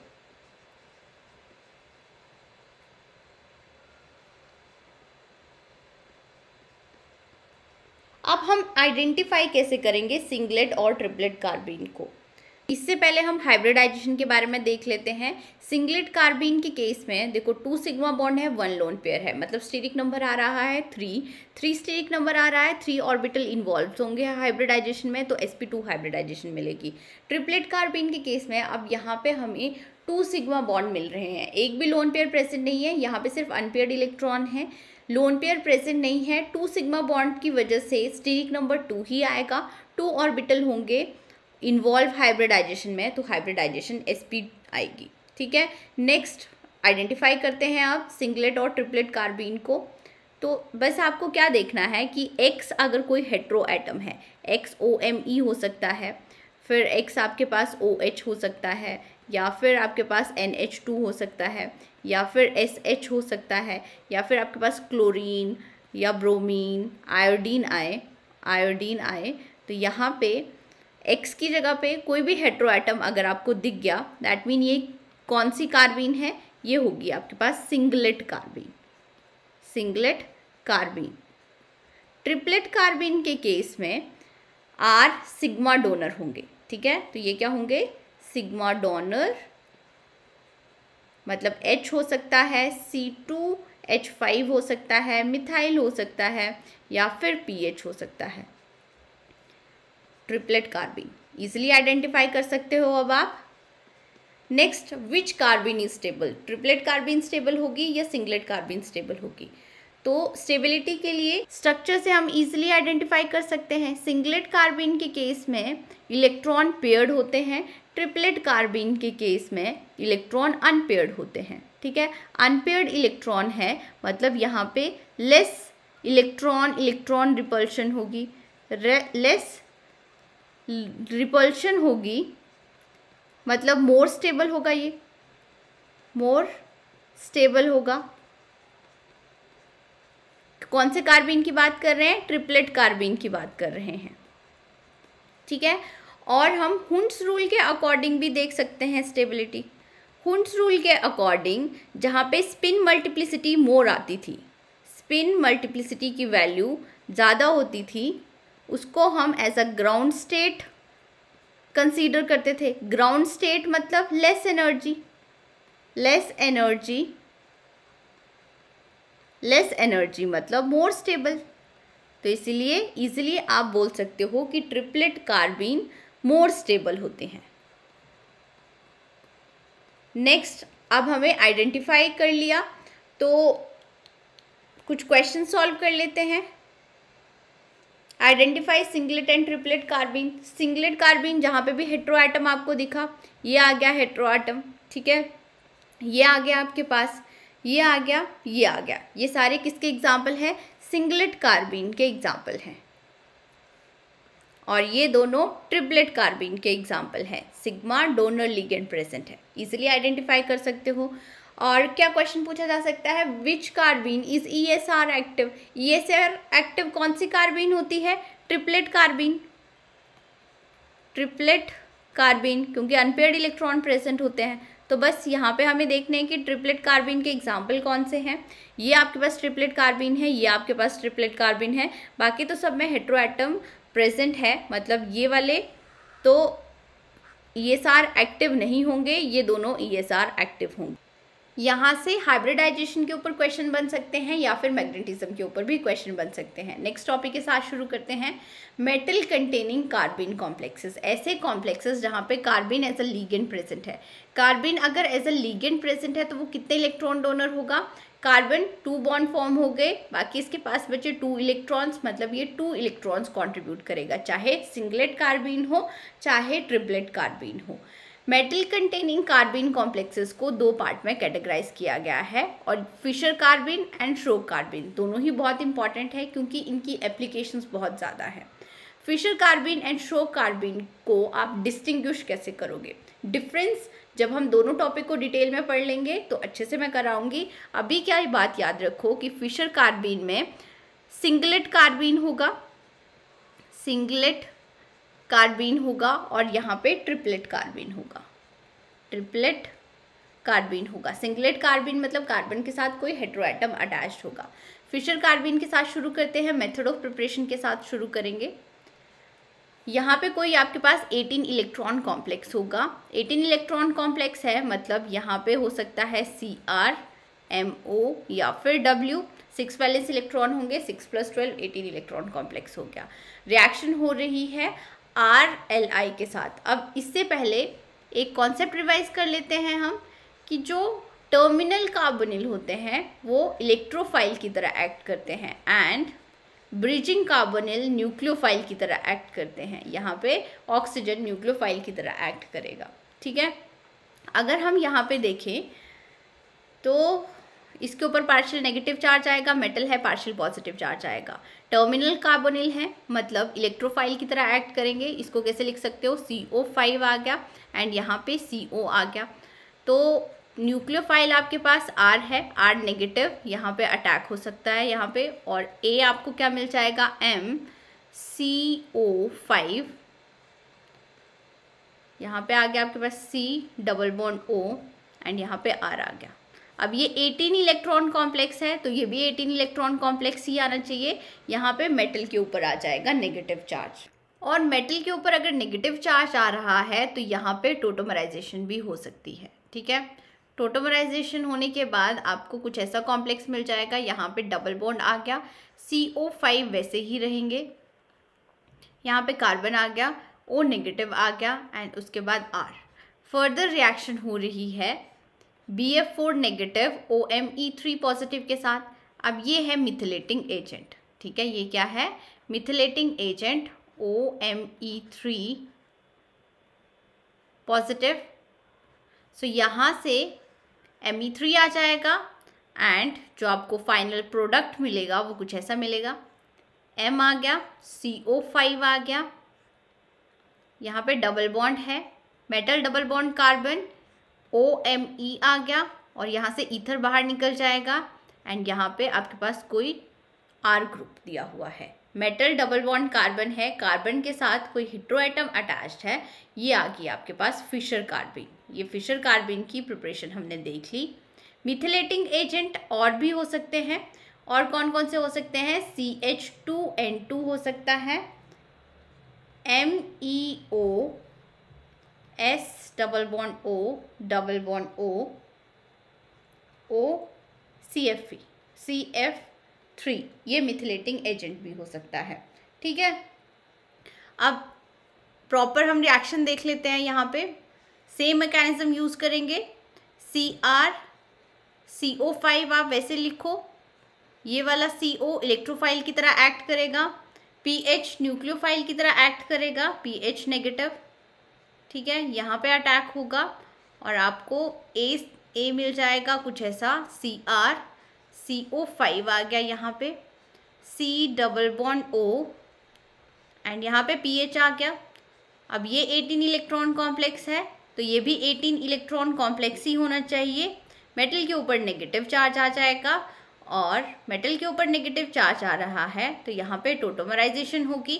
Speaker 1: अब हम आइडेंटिफाई कैसे करेंगे सिंगलेट और ट्रिपलेट कार्बीन को। इससे पहले हम हाइब्रिडाइजेशन के बारे में देख लेते हैं। सिंगलेट कार्बीन के केस में देखो टू सिग्मा बॉन्ड है, वन लोन पेयर है, मतलब स्टेरिक नंबर आ रहा है थ्री, थ्री स्टेरिक नंबर आ रहा है, थ्री ऑर्बिटल इन्वॉल्व होंगे हाइब्रिडाइजेशन में, तो एस पी टू हाइब्रिडाइजेशन मिलेगी। ट्रिपलेट कार्बीन के केस में अब यहाँ पे हमें टू सिग्मा बॉन्ड मिल रहे हैं, एक भी लोन पेयर प्रेजेंट नहीं है, यहाँ पे सिर्फ अनपेयर्ड इलेक्ट्रॉन है, लोन पेयर प्रेजेंट नहीं है। टू सिग्मा बॉन्ड की वजह से स्टेरिक नंबर टू ही आएगा, टू ऑर्बिटल होंगे इन्वॉल्व हाइब्रिडाइजेशन में, तो हाइब्रिडाइजेशन एसपी आएगी। ठीक है, नेक्स्ट आइडेंटिफाई करते हैं आप सिंगलेट और ट्रिपलेट कार्बीन को। तो बस आपको क्या देखना है कि X अगर कोई हेट्रो एटम है, X O M E हो सकता है, फिर X आपके पास O H हो सकता है, या फिर आपके पास N H टू हो सकता है, या फिर S H हो सकता है, या फिर आपके पास क्लोरीन या ब्रोमीन, आयोडीन आए आयोडीन आए तो यहाँ पे X की जगह पे कोई भी हेट्रो एटम अगर आपको दिख गया, दैट मीन ये कौन सी कार्बीन है, ये होगी आपके पास singlet carbene, singlet carbene. Triplet carbene के केस में R सिग्मा डोनर होंगे। ठीक है, तो ये क्या होंगे, सिग्मा डोनर, मतलब H हो सकता है, सी टू एच फाइव हो सकता है, मिथाइल हो सकता है, या फिर पी एच हो सकता है। ट्रिपलेट कार्बीन इजिली आइडेंटिफाई कर सकते हो अब आप। Next, which carbene is stable, triplet carbene stable होगी या सिंगलेट कार्बीन स्टेबल होगी। तो स्टेबिलिटी के लिए स्ट्रक्चर से हम इजिली आइडेंटिफाई कर सकते हैं। सिंगलेट कार्बीन के केस में इलेक्ट्रॉन पेयर्ड होते हैं, ट्रिपलेट कार्बीन के केस में इलेक्ट्रॉन अनपेयर्ड होते हैं। ठीक है, अनपेयर्ड इलेक्ट्रॉन है मतलब यहाँ पे लेस इलेक्ट्रॉन इलेक्ट्रॉन रिपल्शन होगी, लेस रिपल्शन होगी मतलब मोर स्टेबल होगा, ये मोर स्टेबल होगा। कौन से कार्बीन की बात कर रहे हैं, ट्रिपलेट कार्बीन की बात कर रहे हैं। ठीक है, और हम हुंड्स रूल के अकॉर्डिंग भी देख सकते हैं स्टेबिलिटी। हुंड्स रूल के अकॉर्डिंग जहाँ पे स्पिन मल्टीप्लिसिटी मोर आती थी, स्पिन मल्टीप्लिसिटी की वैल्यू ज़्यादा होती थी, उसको हम as a ground state consider करते थे। ग्राउंड स्टेट मतलब less energy, less energy less energy मतलब मोर स्टेबल। तो इसीलिए इजीली आप बोल सकते हो कि ट्रिपलेट कार्बीन मोर स्टेबल होते हैं। नेक्स्ट, अब हमें आइडेंटिफाई कर लिया तो कुछ क्वेश्चन सॉल्व कर लेते हैं। Identify singlet and triplet carbene. Singlet carbene जहाँ पे भी हेट्रो एटम आपको दिखा, ये आ गया हेट्रो एटम। ठीक है, ये आ गया आपके पास, ये आ गया, ये आ गया, ये सारे किसके एग्जाम्पल हैं, सिंगलेट कार्बीन के एग्जाम्पल हैं। और ये दोनों ट्रिपलेट कार्बीन के एग्जाम्पल हैं। सिग्मा डोनर लिगेंड प्रेजेंट है, इजीली आइडेंटिफाई कर सकते हो। और क्या क्वेश्चन पूछा जा सकता है, which carbene is E S R active. E S R active कौन सी कार्बीन होती है, ट्रिपलेट कार्बीन, ट्रिपलेट कार्बीन, क्योंकि अनपेयर्ड इलेक्ट्रॉन प्रेजेंट होते हैं। तो बस यहाँ पे हमें देखने हैं कि ट्रिपलेट कार्बीन के एग्जाम्पल कौन से हैं। ये आपके पास ट्रिपलेट कार्बीन है, ये आपके पास ट्रिपलेट कार्बीन है, बाकी तो सब में हेट्रो एटम प्रेजेंट है, मतलब ये वाले तो ई एस आर एक्टिव नहीं होंगे, ये दोनों ई एस आर एक्टिव होंगे। यहाँ से हाइब्रिडाइजेशन के ऊपर क्वेश्चन बन सकते हैं या फिर मैग्नेटिज्म के ऊपर भी क्वेश्चन बन सकते हैं। नेक्स्ट टॉपिक के साथ शुरू करते हैं, मेटल कंटेनिंग कार्बिन कॉम्प्लेक्सेस। ऐसे कॉम्प्लेक्सेस जहाँ पे carbene as a ligand present है। कार्बिन अगर एज अ लीगेंड प्रेजेंट है तो वो कितने इलेक्ट्रॉन डोनर होगा? कार्बन टू बॉन्ड फॉर्म हो गए, बाकी इसके पास बचे टू इलेक्ट्रॉन्स, मतलब ये टू इलेक्ट्रॉन्स कंट्रीब्यूट करेगा, चाहे सिंगलेट कार्बिन हो चाहे ट्रिपलेट कार्बिन हो। मेटल कंटेनिंग कार्बिन कॉम्प्लेक्सेस को दो पार्ट में कैटेगराइज किया गया है, और फिशर कार्बिन एंड श्रोक कार्बिन दोनों ही बहुत इंपॉर्टेंट है क्योंकि इनकी एप्लीकेशंस बहुत ज़्यादा है। फिशर कार्बिन एंड श्रोक कार्बिन को आप डिस्टिंग्विश कैसे करोगे? डिफरेंस जब हम दोनों टॉपिक को डिटेल में पढ़ लेंगे तो अच्छे से मैं कराऊंगी। अभी क्या ये बात याद रखो कि फिशर कार्बिन में सिंगलेट कार्बिन होगा, सिंगलेट कार्बिन होगा, और यहाँ पे ट्रिपलेट कार्बिन होगा, ट्रिपलेट कार्बिन होगा। सिंगलेट कार्बिन मतलब कार्बन के साथ कोई हेटेरोएटम अटैच्ड होगा। फिशर कार्बिन के साथ शुरू करते हैं, मेथड ऑफ प्रिपरेशन के साथ शुरू करेंगे। यहाँ पे कोई आपके पास अठारह इलेक्ट्रॉन कॉम्प्लेक्स होगा। अठारह इलेक्ट्रॉन कॉम्प्लेक्स है मतलब यहाँ पे हो सकता है सी आर, एम ओ या फिर डब्ल्यू। सिक्स वैलेंस इलेक्ट्रॉन होंगे, सिक्स प्लस ट्वेल्व, अठारह इलेक्ट्रॉन कॉम्प्लेक्स हो गया। रिएक्शन हो रही है आर एल आई के साथ। अब इससे पहले एक कॉन्सेप्ट रिवाइज कर लेते हैं हम कि जो टर्मिनल कार्बोनिल होते हैं वो इलेक्ट्रोफाइल की तरह एक्ट करते हैं एंड ब्रिजिंग कार्बोनिल न्यूक्लियोफाइल की तरह एक्ट करते हैं। यहाँ पे ऑक्सीजन न्यूक्लियोफाइल की तरह एक्ट करेगा, ठीक है। अगर हम यहाँ पे देखें तो इसके ऊपर पार्शियल नेगेटिव चार्ज आएगा, मेटल है पार्शियल पॉजिटिव चार्ज आएगा। टर्मिनल कार्बोनिल है मतलब इलेक्ट्रोफाइल की तरह एक्ट करेंगे। इसको कैसे लिख सकते हो? सी ओ फाइव आ गया एंड यहाँ पे सी ओ आ गया। तो न्यूक्लियोफाइल आपके पास आर है, आर नेगेटिव, यहाँ पे अटैक हो सकता है यहाँ पे, और ए आपको क्या मिल जाएगा? M C O five. यहाँ पे आ गया आपके पास C double bond O and यहाँ पे आर आ गया। अब ये अठारह इलेक्ट्रॉन कॉम्प्लेक्स है तो ये भी अठारह इलेक्ट्रॉन कॉम्प्लेक्स ही आना चाहिए। यहाँ पे मेटल के ऊपर आ जाएगा नेगेटिव चार्ज, और मेटल के ऊपर अगर नेगेटिव चार्ज आ रहा है तो यहाँ पे टोटोमराइजेशन भी हो सकती है, ठीक है। टोटोमराइजेशन होने के बाद आपको कुछ ऐसा कॉम्प्लेक्स मिल जाएगा, यहाँ पे डबल बॉन्ड आ गया, सी ओ फाइव वैसे ही रहेंगे, यहाँ पे कार्बन आ गया, O नेगेटिव आ गया एंड उसके बाद R। फर्दर रिएक्शन हो रही है B F four negative O M E three positive के साथ। अब ये है मिथिलेटिंग एजेंट, ठीक है। ये क्या है? Methylating agent O M E three positive. So यहाँ से एम ई थ्री आ जाएगा एंड जो आपको फाइनल प्रोडक्ट मिलेगा वो कुछ ऐसा मिलेगा। M आ गया, सी ओ फाइव आ गया, यहाँ पे डबल बॉन्ड है, metal double bond carbon, O M E आ गया, और यहाँ से ईथर बाहर निकल जाएगा एंड यहाँ पे आपके पास कोई R ग्रुप दिया हुआ है। मेटल डबल बॉन्ड कार्बन है, कार्बन के साथ कोई हेटेरोएटम अटैच्ड है, ये आ गई आपके पास फिशर कार्बिन। ये फिशर कार्बिन की प्रिपरेशन हमने देख ली। मिथिलेटिंग एजेंट और भी हो सकते हैं, और कौन कौन से हो सकते हैं? C H two N two हो सकता है, M E O, S double bond O, double bond O, O C F C F three, ये मिथिलेटिंग एजेंट भी हो सकता है, ठीक है। अब प्रॉपर हम रिएक्शन देख लेते हैं। यहाँ पे सेम मैकेनिज्म यूज करेंगे, सी आर सी ओ फाइव आप वैसे लिखो, ये वाला सी ओ इलेक्ट्रोफाइल की तरह एक्ट करेगा, पी एच न्यूक्लियोफाइल की तरह एक्ट करेगा, पी एच नेगेटिव, ठीक है। यहाँ पे अटैक होगा और आपको ए ए मिल जाएगा कुछ ऐसा, सी आर सी ओ फाइव आ गया, यहाँ पे C double bond O and यहाँ पे पी एच आ गया। अब ये अठारह इलेक्ट्रॉन कॉम्प्लेक्स है तो ये भी अठारह इलेक्ट्रॉन कॉम्प्लेक्स ही होना चाहिए। मेटल के ऊपर नेगेटिव चार्ज आ जाएगा, और मेटल के ऊपर नेगेटिव चार्ज आ रहा है तो यहाँ पे टोटोमराइजेशन होगी,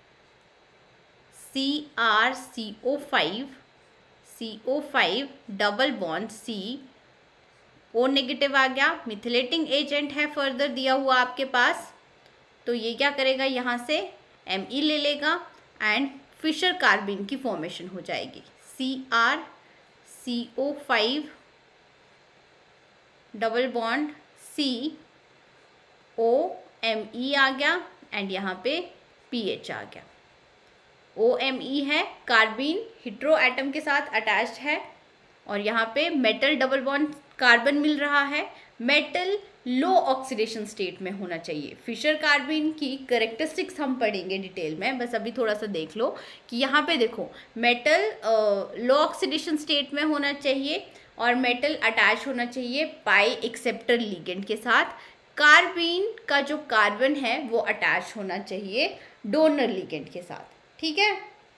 Speaker 1: C R C O five, C O five double bond C, O negative आ गया, मिथिलेटिंग एजेंट है फर्दर दिया हुआ आपके पास, तो ये क्या करेगा, यहाँ से एम ई ले लेगा एंड फिशर कार्बिन की फॉर्मेशन हो जाएगी, C R C O five double bond C O M E आ गया एंड यहाँ पे पी एच आ गया। ओ एम ई है, कार्बीन हेटेरो एटम के साथ अटैच्ड है और यहाँ पे मेटल डबल बॉन्ड कार्बन मिल रहा है। मेटल लो ऑक्सीडेशन स्टेट में होना चाहिए। फिशर कार्बीन की करेक्टरिस्टिक्स हम पढ़ेंगे डिटेल में, बस अभी थोड़ा सा देख लो कि यहाँ पे देखो मेटल लो ऑक्सीडेशन स्टेट में होना चाहिए और मेटल अटैच होना चाहिए पाई एक्सेप्टर लिगेंड के साथ। कार्बीन का जो कार्बन है वो अटैच होना चाहिए डोनर लिगेंड के साथ, ठीक है।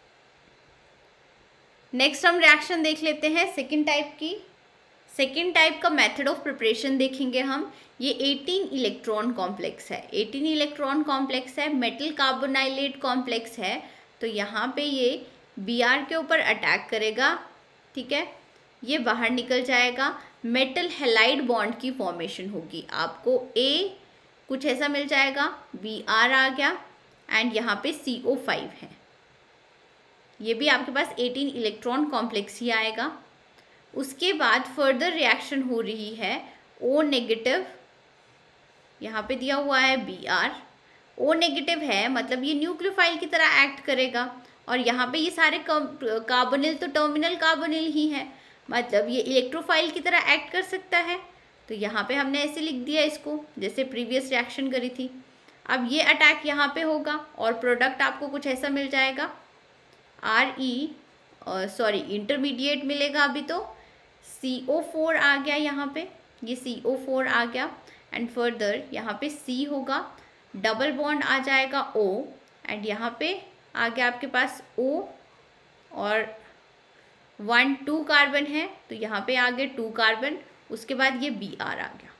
Speaker 1: नेक्स्ट हम रिएक्शन देख लेते हैं सेकेंड टाइप की। सेकेंड टाइप का मेथड ऑफ प्रिपरेशन देखेंगे हम। ये एटीन इलेक्ट्रॉन कॉम्प्लेक्स है, एटीन इलेक्ट्रॉन कॉम्प्लेक्स है, मेटल कार्बोनाइलेट कॉम्प्लेक्स है। तो यहाँ पे ये बी आर के ऊपर अटैक करेगा, ठीक है, ये बाहर निकल जाएगा। मेटल हैलाइड बॉन्ड की फॉर्मेशन होगी। आपको ए कुछ ऐसा मिल जाएगा, बी आर आ गया एंड यहाँ पे सी ओ फाइव है। ये भी आपके पास एटीन इलेक्ट्रॉन कॉम्प्लेक्स ही आएगा। उसके बाद फर्दर रिएक्शन हो रही है ओ नेगेटिव, यहाँ पे दिया हुआ है बी आर। ओ नेगेटिव है मतलब ये न्यूक्लियोफाइल की तरह एक्ट करेगा और यहाँ पे ये सारे कार्बोनिल तो टर्मिनल कार्बोनिल ही है, मतलब ये इलेक्ट्रोफाइल की तरह एक्ट कर सकता है। तो यहाँ पे हमने ऐसे लिख दिया इसको जैसे प्रीवियस रिएक्शन करी थी। अब ये अटैक यहाँ पे होगा और प्रोडक्ट आपको कुछ ऐसा मिल जाएगा, आर ई सॉरी इंटरमीडिएट मिलेगा। अभी तो सी ओ फोर आ गया, यहाँ पे ये सी ओ फोर आ गया एंड फर्दर यहाँ पे C होगा, डबल बॉन्ड आ जाएगा O एंड यहाँ पे आ गया आपके पास O और वन टू कार्बन है तो यहाँ पे आ गए टू कार्बन। उसके बाद ये बी आर आ गया।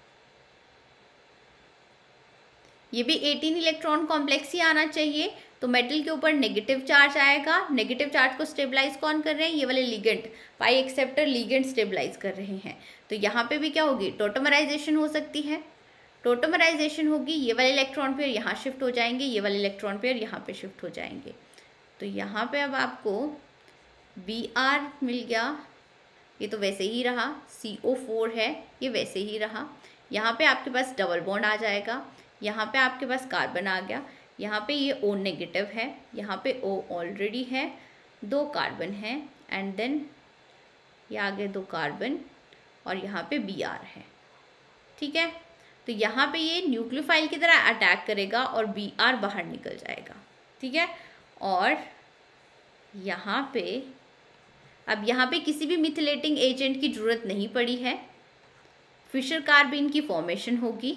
Speaker 1: ये भी एटीन इलेक्ट्रॉन कॉम्प्लेक्स ही आना चाहिए। तो मेटल के ऊपर नेगेटिव चार्ज आएगा। नेगेटिव चार्ज को स्टेबलाइज कौन कर रहे हैं? ये वाले ligand, pi acceptor ligand stabilize कर रहे हैं। तो यहाँ पे भी क्या होगी? टोटोमराइजेशन हो सकती है। टोटोमराइजेशन होगी, ये वाले इलेक्ट्रॉन पेयर यहाँ शिफ्ट हो जाएंगे, ये वाले इलेक्ट्रॉन पेयर यहाँ पे शिफ्ट हो जाएंगे। तो यहाँ पे अब आपको बी आर मिल गया, ये तो वैसे ही रहा, सी ओ फोर है ये वैसे ही रहा। यहाँ पे आपके पास डबल बॉन्ड आ जाएगा, यहाँ पे आपके पास कार्बन आ गया, यहाँ पे ये O नेगेटिव है, यहाँ पे O ऑलरेडी है, दो कार्बन है एंड देन ये आगे दो कार्बन और यहाँ पे बी आर है, ठीक है। तो यहाँ पे ये न्यूक्लियोफाइल की तरह अटैक करेगा और बी आर बाहर निकल जाएगा, ठीक है। और यहाँ पे अब यहाँ पे किसी भी मिथिलेटिंग एजेंट की ज़रूरत नहीं पड़ी है। फिशर कार्बीन की फॉर्मेशन होगी,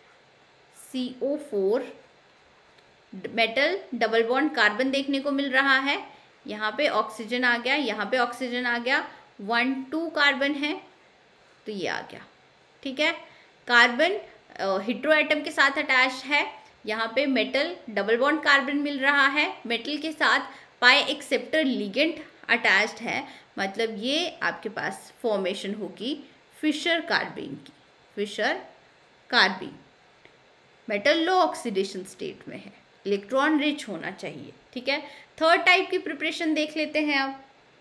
Speaker 1: C O four metal double bond carbon देखने को मिल रहा है, यहाँ पे ऑक्सीजन आ गया, यहाँ पे ऑक्सीजन आ गया, वन टू कार्बन है तो ये आ गया, ठीक है। कार्बन हेटेरो एटम के साथ अटैच है, यहाँ पे मेटल डबल बॉन्ड कार्बन मिल रहा है, मेटल के साथ पाई एक्सेप्टर लिगेंड अटैच्ड है, मतलब ये आपके पास फॉर्मेशन होगी फिशर कार्बीन की। Fischer carbene metal low oxidation state में है, इलेक्ट्रॉन रिच होना चाहिए, ठीक है। थर्ड टाइप की प्रिपरेशन देख लेते हैं अब।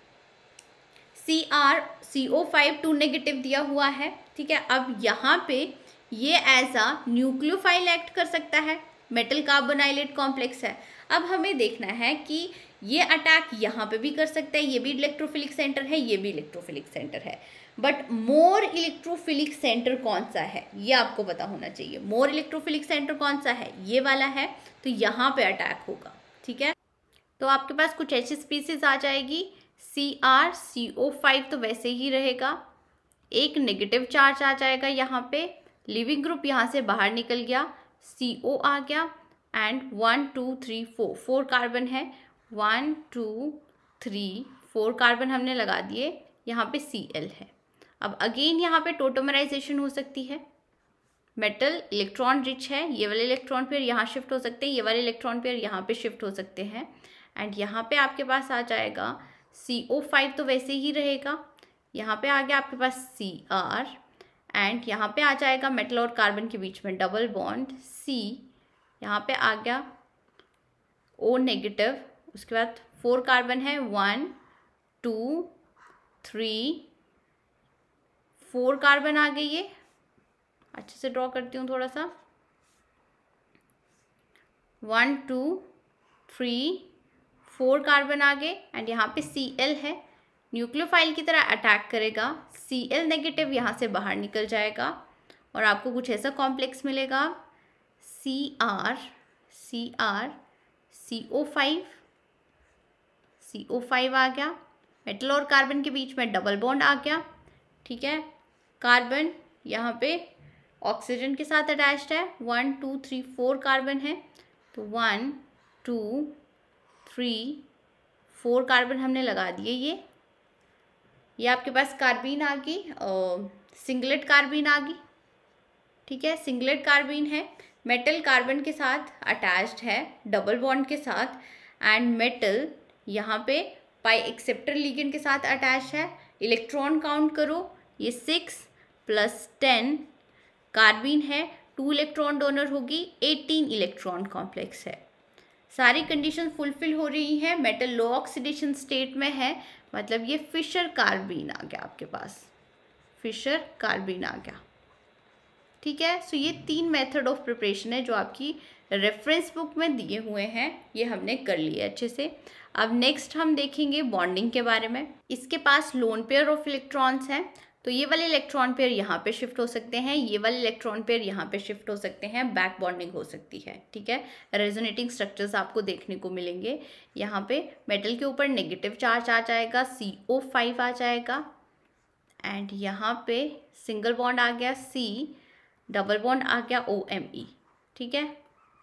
Speaker 1: C R C O five two negative दिया हुआ है, ठीक है। अब यहाँ पे ये एज अ न्यूक्लियोफाइल एक्ट कर सकता है, मेटल कार्बोनाइलेट कॉम्प्लेक्स है। अब हमें देखना है कि ये अटैक यहाँ पे भी कर सकता है, ये भी इलेक्ट्रोफिलिक सेंटर है, ये भी इलेक्ट्रोफिलिक सेंटर है, बट मोर इलेक्ट्रोफिलिक सेंटर कौन सा है ये आपको पता होना चाहिए। मोर इलेक्ट्रोफिलिक सेंटर कौन सा है? ये वाला है, तो यहाँ पे अटैक होगा, ठीक है। तो आपके पास कुछ ऐसी स्पीसीज आ जाएगी, C R C O five तो वैसे ही रहेगा, एक नेगेटिव चार्ज आ जाएगा यहाँ पे, लिविंग ग्रुप यहाँ से बाहर निकल गया, सी ओ आ गया and one two three four four carbon है, one two three four carbon हमने लगा दिए, यहाँ पे सी एल है। अब अगेन यहाँ पे टोटोमराइजेशन हो सकती है, मेटल इलेक्ट्रॉन रिच है, ये वाले इलेक्ट्रॉन पेयर यहाँ शिफ्ट हो सकते हैं, ये वाले इलेक्ट्रॉन पेयर यहाँ पे शिफ्ट हो सकते हैं एंड यहाँ पे आपके पास आ जाएगा सी ओ फाइव तो वैसे ही रहेगा, यहाँ पे आ गया आपके पास सी आर एंड यहाँ पे आ जाएगा मेटल और कार्बन के बीच में डबल बॉन्ड C, यहाँ पे आ गया O नेगेटिव, उसके बाद फोर कार्बन है, one two three four carbon आ गई ये अच्छे से ड्रॉ करती हूँ थोड़ा सा। One two three four carbon आगे एंड यहाँ पे सी एल है, न्यूक्लियोफाइल की तरह अटैक करेगा, सी एल नेगेटिव यहाँ से बाहर निकल जाएगा और आपको कुछ ऐसा कॉम्प्लेक्स मिलेगा, C R C R C O five, C O five आ गया, मेटल और कार्बन के बीच में डबल बॉन्ड आ गया। ठीक है, कार्बन यहाँ पे ऑक्सीजन के साथ अटैच्ड है, one two three four carbon है, तो one two three four carbon हमने लगा दिए। ये ये आपके पास कार्बीन आ गई, सिंगलेट कार्बीन आ गई। ठीक है, सिंगलेट कार्बीन है, मेटल कार्बन के साथ अटैच्ड है डबल बॉन्ड के साथ, एंड मेटल यहाँ पे पाई एक्सेप्टर लिगेंड के साथ अटैच है। इलेक्ट्रॉन काउंट करो, ये सिक्स प्लस टेन कार्बीन है, टू इलेक्ट्रॉन डोनर होगी, एटीन इलेक्ट्रॉन कॉम्प्लेक्स है। सारी कंडीशन फुलफिल हो रही है, मेटल लो ऑक्सीडेशन स्टेट में है, मतलब ये फिशर कार्बीन आ गया आपके पास, फिशर कार्बीन आ गया। ठीक है, सो ये तीन मेथड ऑफ प्रिपरेशन है जो आपकी रेफरेंस बुक में दिए हुए हैं, ये हमने कर लिए अच्छे से। अब नेक्स्ट हम देखेंगे बॉन्डिंग के बारे में। इसके पास लोन पेयर ऑफ इलेक्ट्रॉन्स हैं, तो ये वाले इलेक्ट्रॉन पेयर यहाँ पे शिफ्ट हो सकते हैं, ये वाले इलेक्ट्रॉन पेयर यहाँ पे शिफ्ट हो सकते हैं, बैक बॉन्डिंग हो सकती है। ठीक है, रेजोनेटिंग स्ट्रक्चर्स आपको देखने को मिलेंगे। यहाँ पे मेटल के ऊपर नेगेटिव चार्ज आ जाएगा, सी ओ फाइव आ जाएगा, एंड यहाँ पे सिंगल बॉन्ड आ गया C, डबल बॉन्ड आ गया ओ एम ई। ठीक है,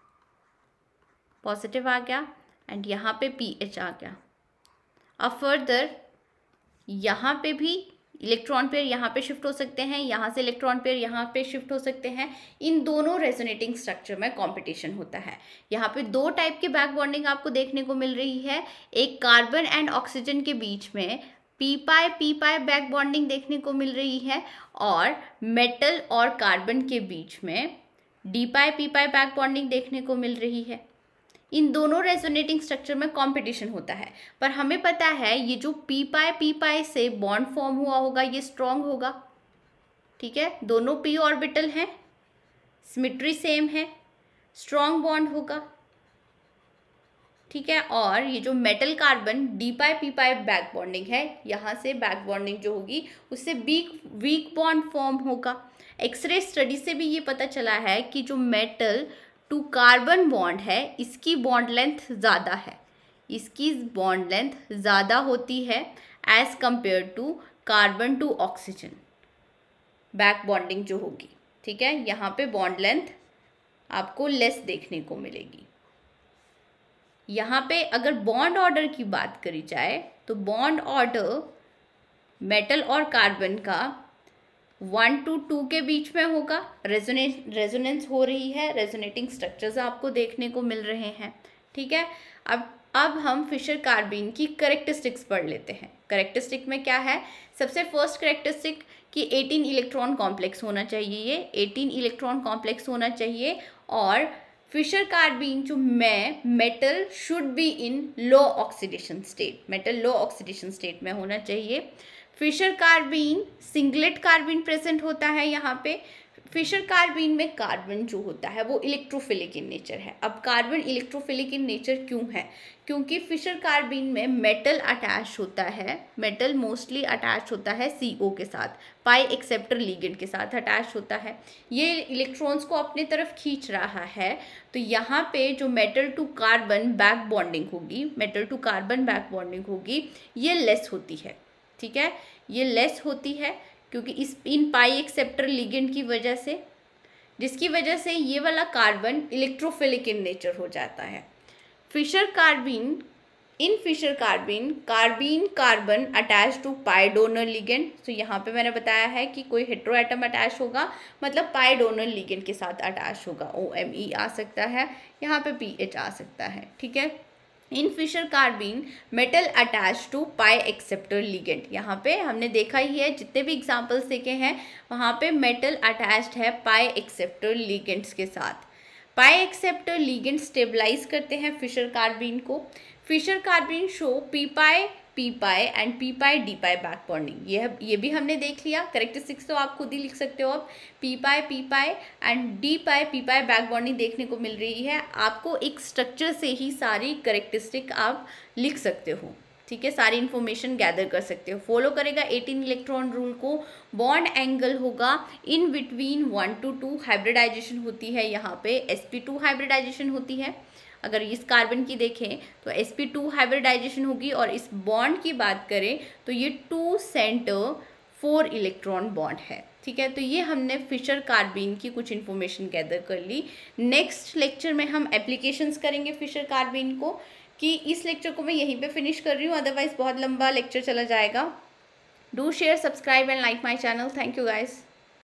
Speaker 1: पॉजिटिव आ गया, एंड यहाँ पे पी एच आ गया। अब फर्दर यहाँ पे भी इलेक्ट्रॉन पेयर यहाँ पे शिफ्ट हो सकते हैं, यहाँ से इलेक्ट्रॉन पेयर यहाँ पे शिफ्ट हो सकते हैं। इन दोनों रेजोनेटिंग स्ट्रक्चर में कंपटीशन होता है। यहाँ पे दो टाइप की बैक बॉन्डिंग आपको देखने को मिल रही है, एक कार्बन एंड ऑक्सीजन के बीच में P pi P pi back bonding देखने को मिल रही है, और मेटल और कार्बन के बीच में D pi P pi back bonding देखने को मिल रही है। इन दोनों रेजोनेटिंग स्ट्रक्चर में कंपटीशन होता है, पर हमें पता है ये जो पी पाई पी पाई से बॉन्ड फॉर्म हुआ होगा ये स्ट्रॉन्ग होगा। ठीक है, दोनों पी ऑर्बिटल हैं, सिमेट्री सेम है, स्ट्रॉन्ग बॉन्ड होगा। ठीक है, और ये जो metal carbon D pi P pi back bonding है, यहाँ से बैक बॉन्डिंग जो होगी उससे वीक वीक बॉन्ड फॉर्म होगा। एक्सरे स्टडी से भी ये पता चला है कि जो मेटल टू कार्बन बॉन्ड है इसकी बॉन्ड लेंथ ज़्यादा है, इसकी बॉन्ड लेंथ ज़्यादा होती है as compare to carbon to oxygen back bonding जो होगी। ठीक है, यहाँ पे बॉन्ड लेंथ आपको लेस देखने को मिलेगी। यहाँ पे अगर बॉन्ड ऑर्डर की बात करी जाए तो बॉन्ड ऑर्डर मेटल और कार्बन का वन टू टू के बीच में होगा, रेजोने रेजोनेंस हो रही है, रेजोनेटिंग स्ट्रक्चर्स आपको देखने को मिल रहे हैं। ठीक है, अब अब हम फिशर कार्बीन की करेक्टरिस्टिक्स पढ़ लेते हैं। करेक्टरिस्टिक में क्या है, सबसे फर्स्ट करेक्टरिस्टिक कि एटीन इलेक्ट्रॉन कॉम्प्लेक्स होना चाहिए, ये एटीन इलेक्ट्रॉन कॉम्प्लेक्स होना चाहिए, और फिशर कार्बीन जो में metal should be in low oxidation state, metal low oxidation state में होना चाहिए। Fischer carbene singlet carbene present होता है यहाँ पे। फिशर कार्बीन में कार्बन जो होता है वो इलेक्ट्रोफिलिक इन नेचर है। अब कार्बन इलेक्ट्रोफिलिक इन नेचर क्यों है, क्योंकि फिशर कार्बीन में मेटल अटैच होता है, मेटल मोस्टली अटैच होता है सी ओ के साथ, पाई एक्सेप्टर लिगेंड के साथ अटैच होता है, ये इलेक्ट्रॉन्स को अपने तरफ खींच रहा है। तो यहाँ पे जो metal to carbon back bonding होगी, metal to carbon back bonding होगी, ये लेस होती है। ठीक है, ये लेस होती है क्योंकि इस इन पाई एक्सेप्टर लिगेंड की वजह से, जिसकी वजह से ये वाला कार्बन इलेक्ट्रोफिलिक इन नेचर हो जाता है। Fischer carbene, in Fischer carbene carbene carbon attach to pi donor ligand. तो यहाँ पे मैंने बताया है कि कोई हेट्रो एटम अटैच होगा मतलब पाई डोनर लिगेंड के साथ अटैच होगा, ओ एम ई आ सकता है, यहाँ पे पी एच आ सकता है। ठीक है, in Fischer carbene metal attach to pi acceptor ligand, यहाँ पे हमने देखा ही है, जितने भी एग्जांपल्स देखे हैं वहाँ पे मेटल अटैच्ड है पाई एक्सेप्टर लिगेंड्स के साथ। पाई एक्सेप्टर लिगेंड स्टेबलाइज करते हैं फिशर कार्बीन को। Fischer carbene show P pi P pi and P pi D pi back bonding. ये ये भी हमने देख लिया। करेक्टरिस्टिक्स तो आप खुद ही लिख सकते हो। अब P pi P pi and D pi P pi back bonding देखने को मिल रही है आपको। एक स्ट्रक्चर से ही सारी करेक्टरिस्टिक आप लिख सकते हो, ठीक है, सारी इन्फॉर्मेशन गैदर कर सकते हो। फॉलो करेगा एटीन इलेक्ट्रॉन रूल को। बॉन्ड एंगल होगा in between one to two. Hybridization होती है यहाँ पे एस पी टू हाइब्रिडाइजेशन होती है। अगर इस कार्बन की देखें तो एस पी टू हाइब्रिडाइजेशन होगी, और इस बॉन्ड की बात करें तो ये two center four electron bond है, ठीक है। तो ये हमने फिशर कार्बाइन की कुछ इन्फॉर्मेशन गैदर कर ली। नेक्स्ट लेक्चर में हम एप्लीकेशंस करेंगे फिशर कार्बाइन को, कि इस लेक्चर को मैं यहीं पे फिनिश कर रही हूँ, अदरवाइज बहुत लंबा लेक्चर चला जाएगा। Do share, subscribe and like my channel. Thank you guys.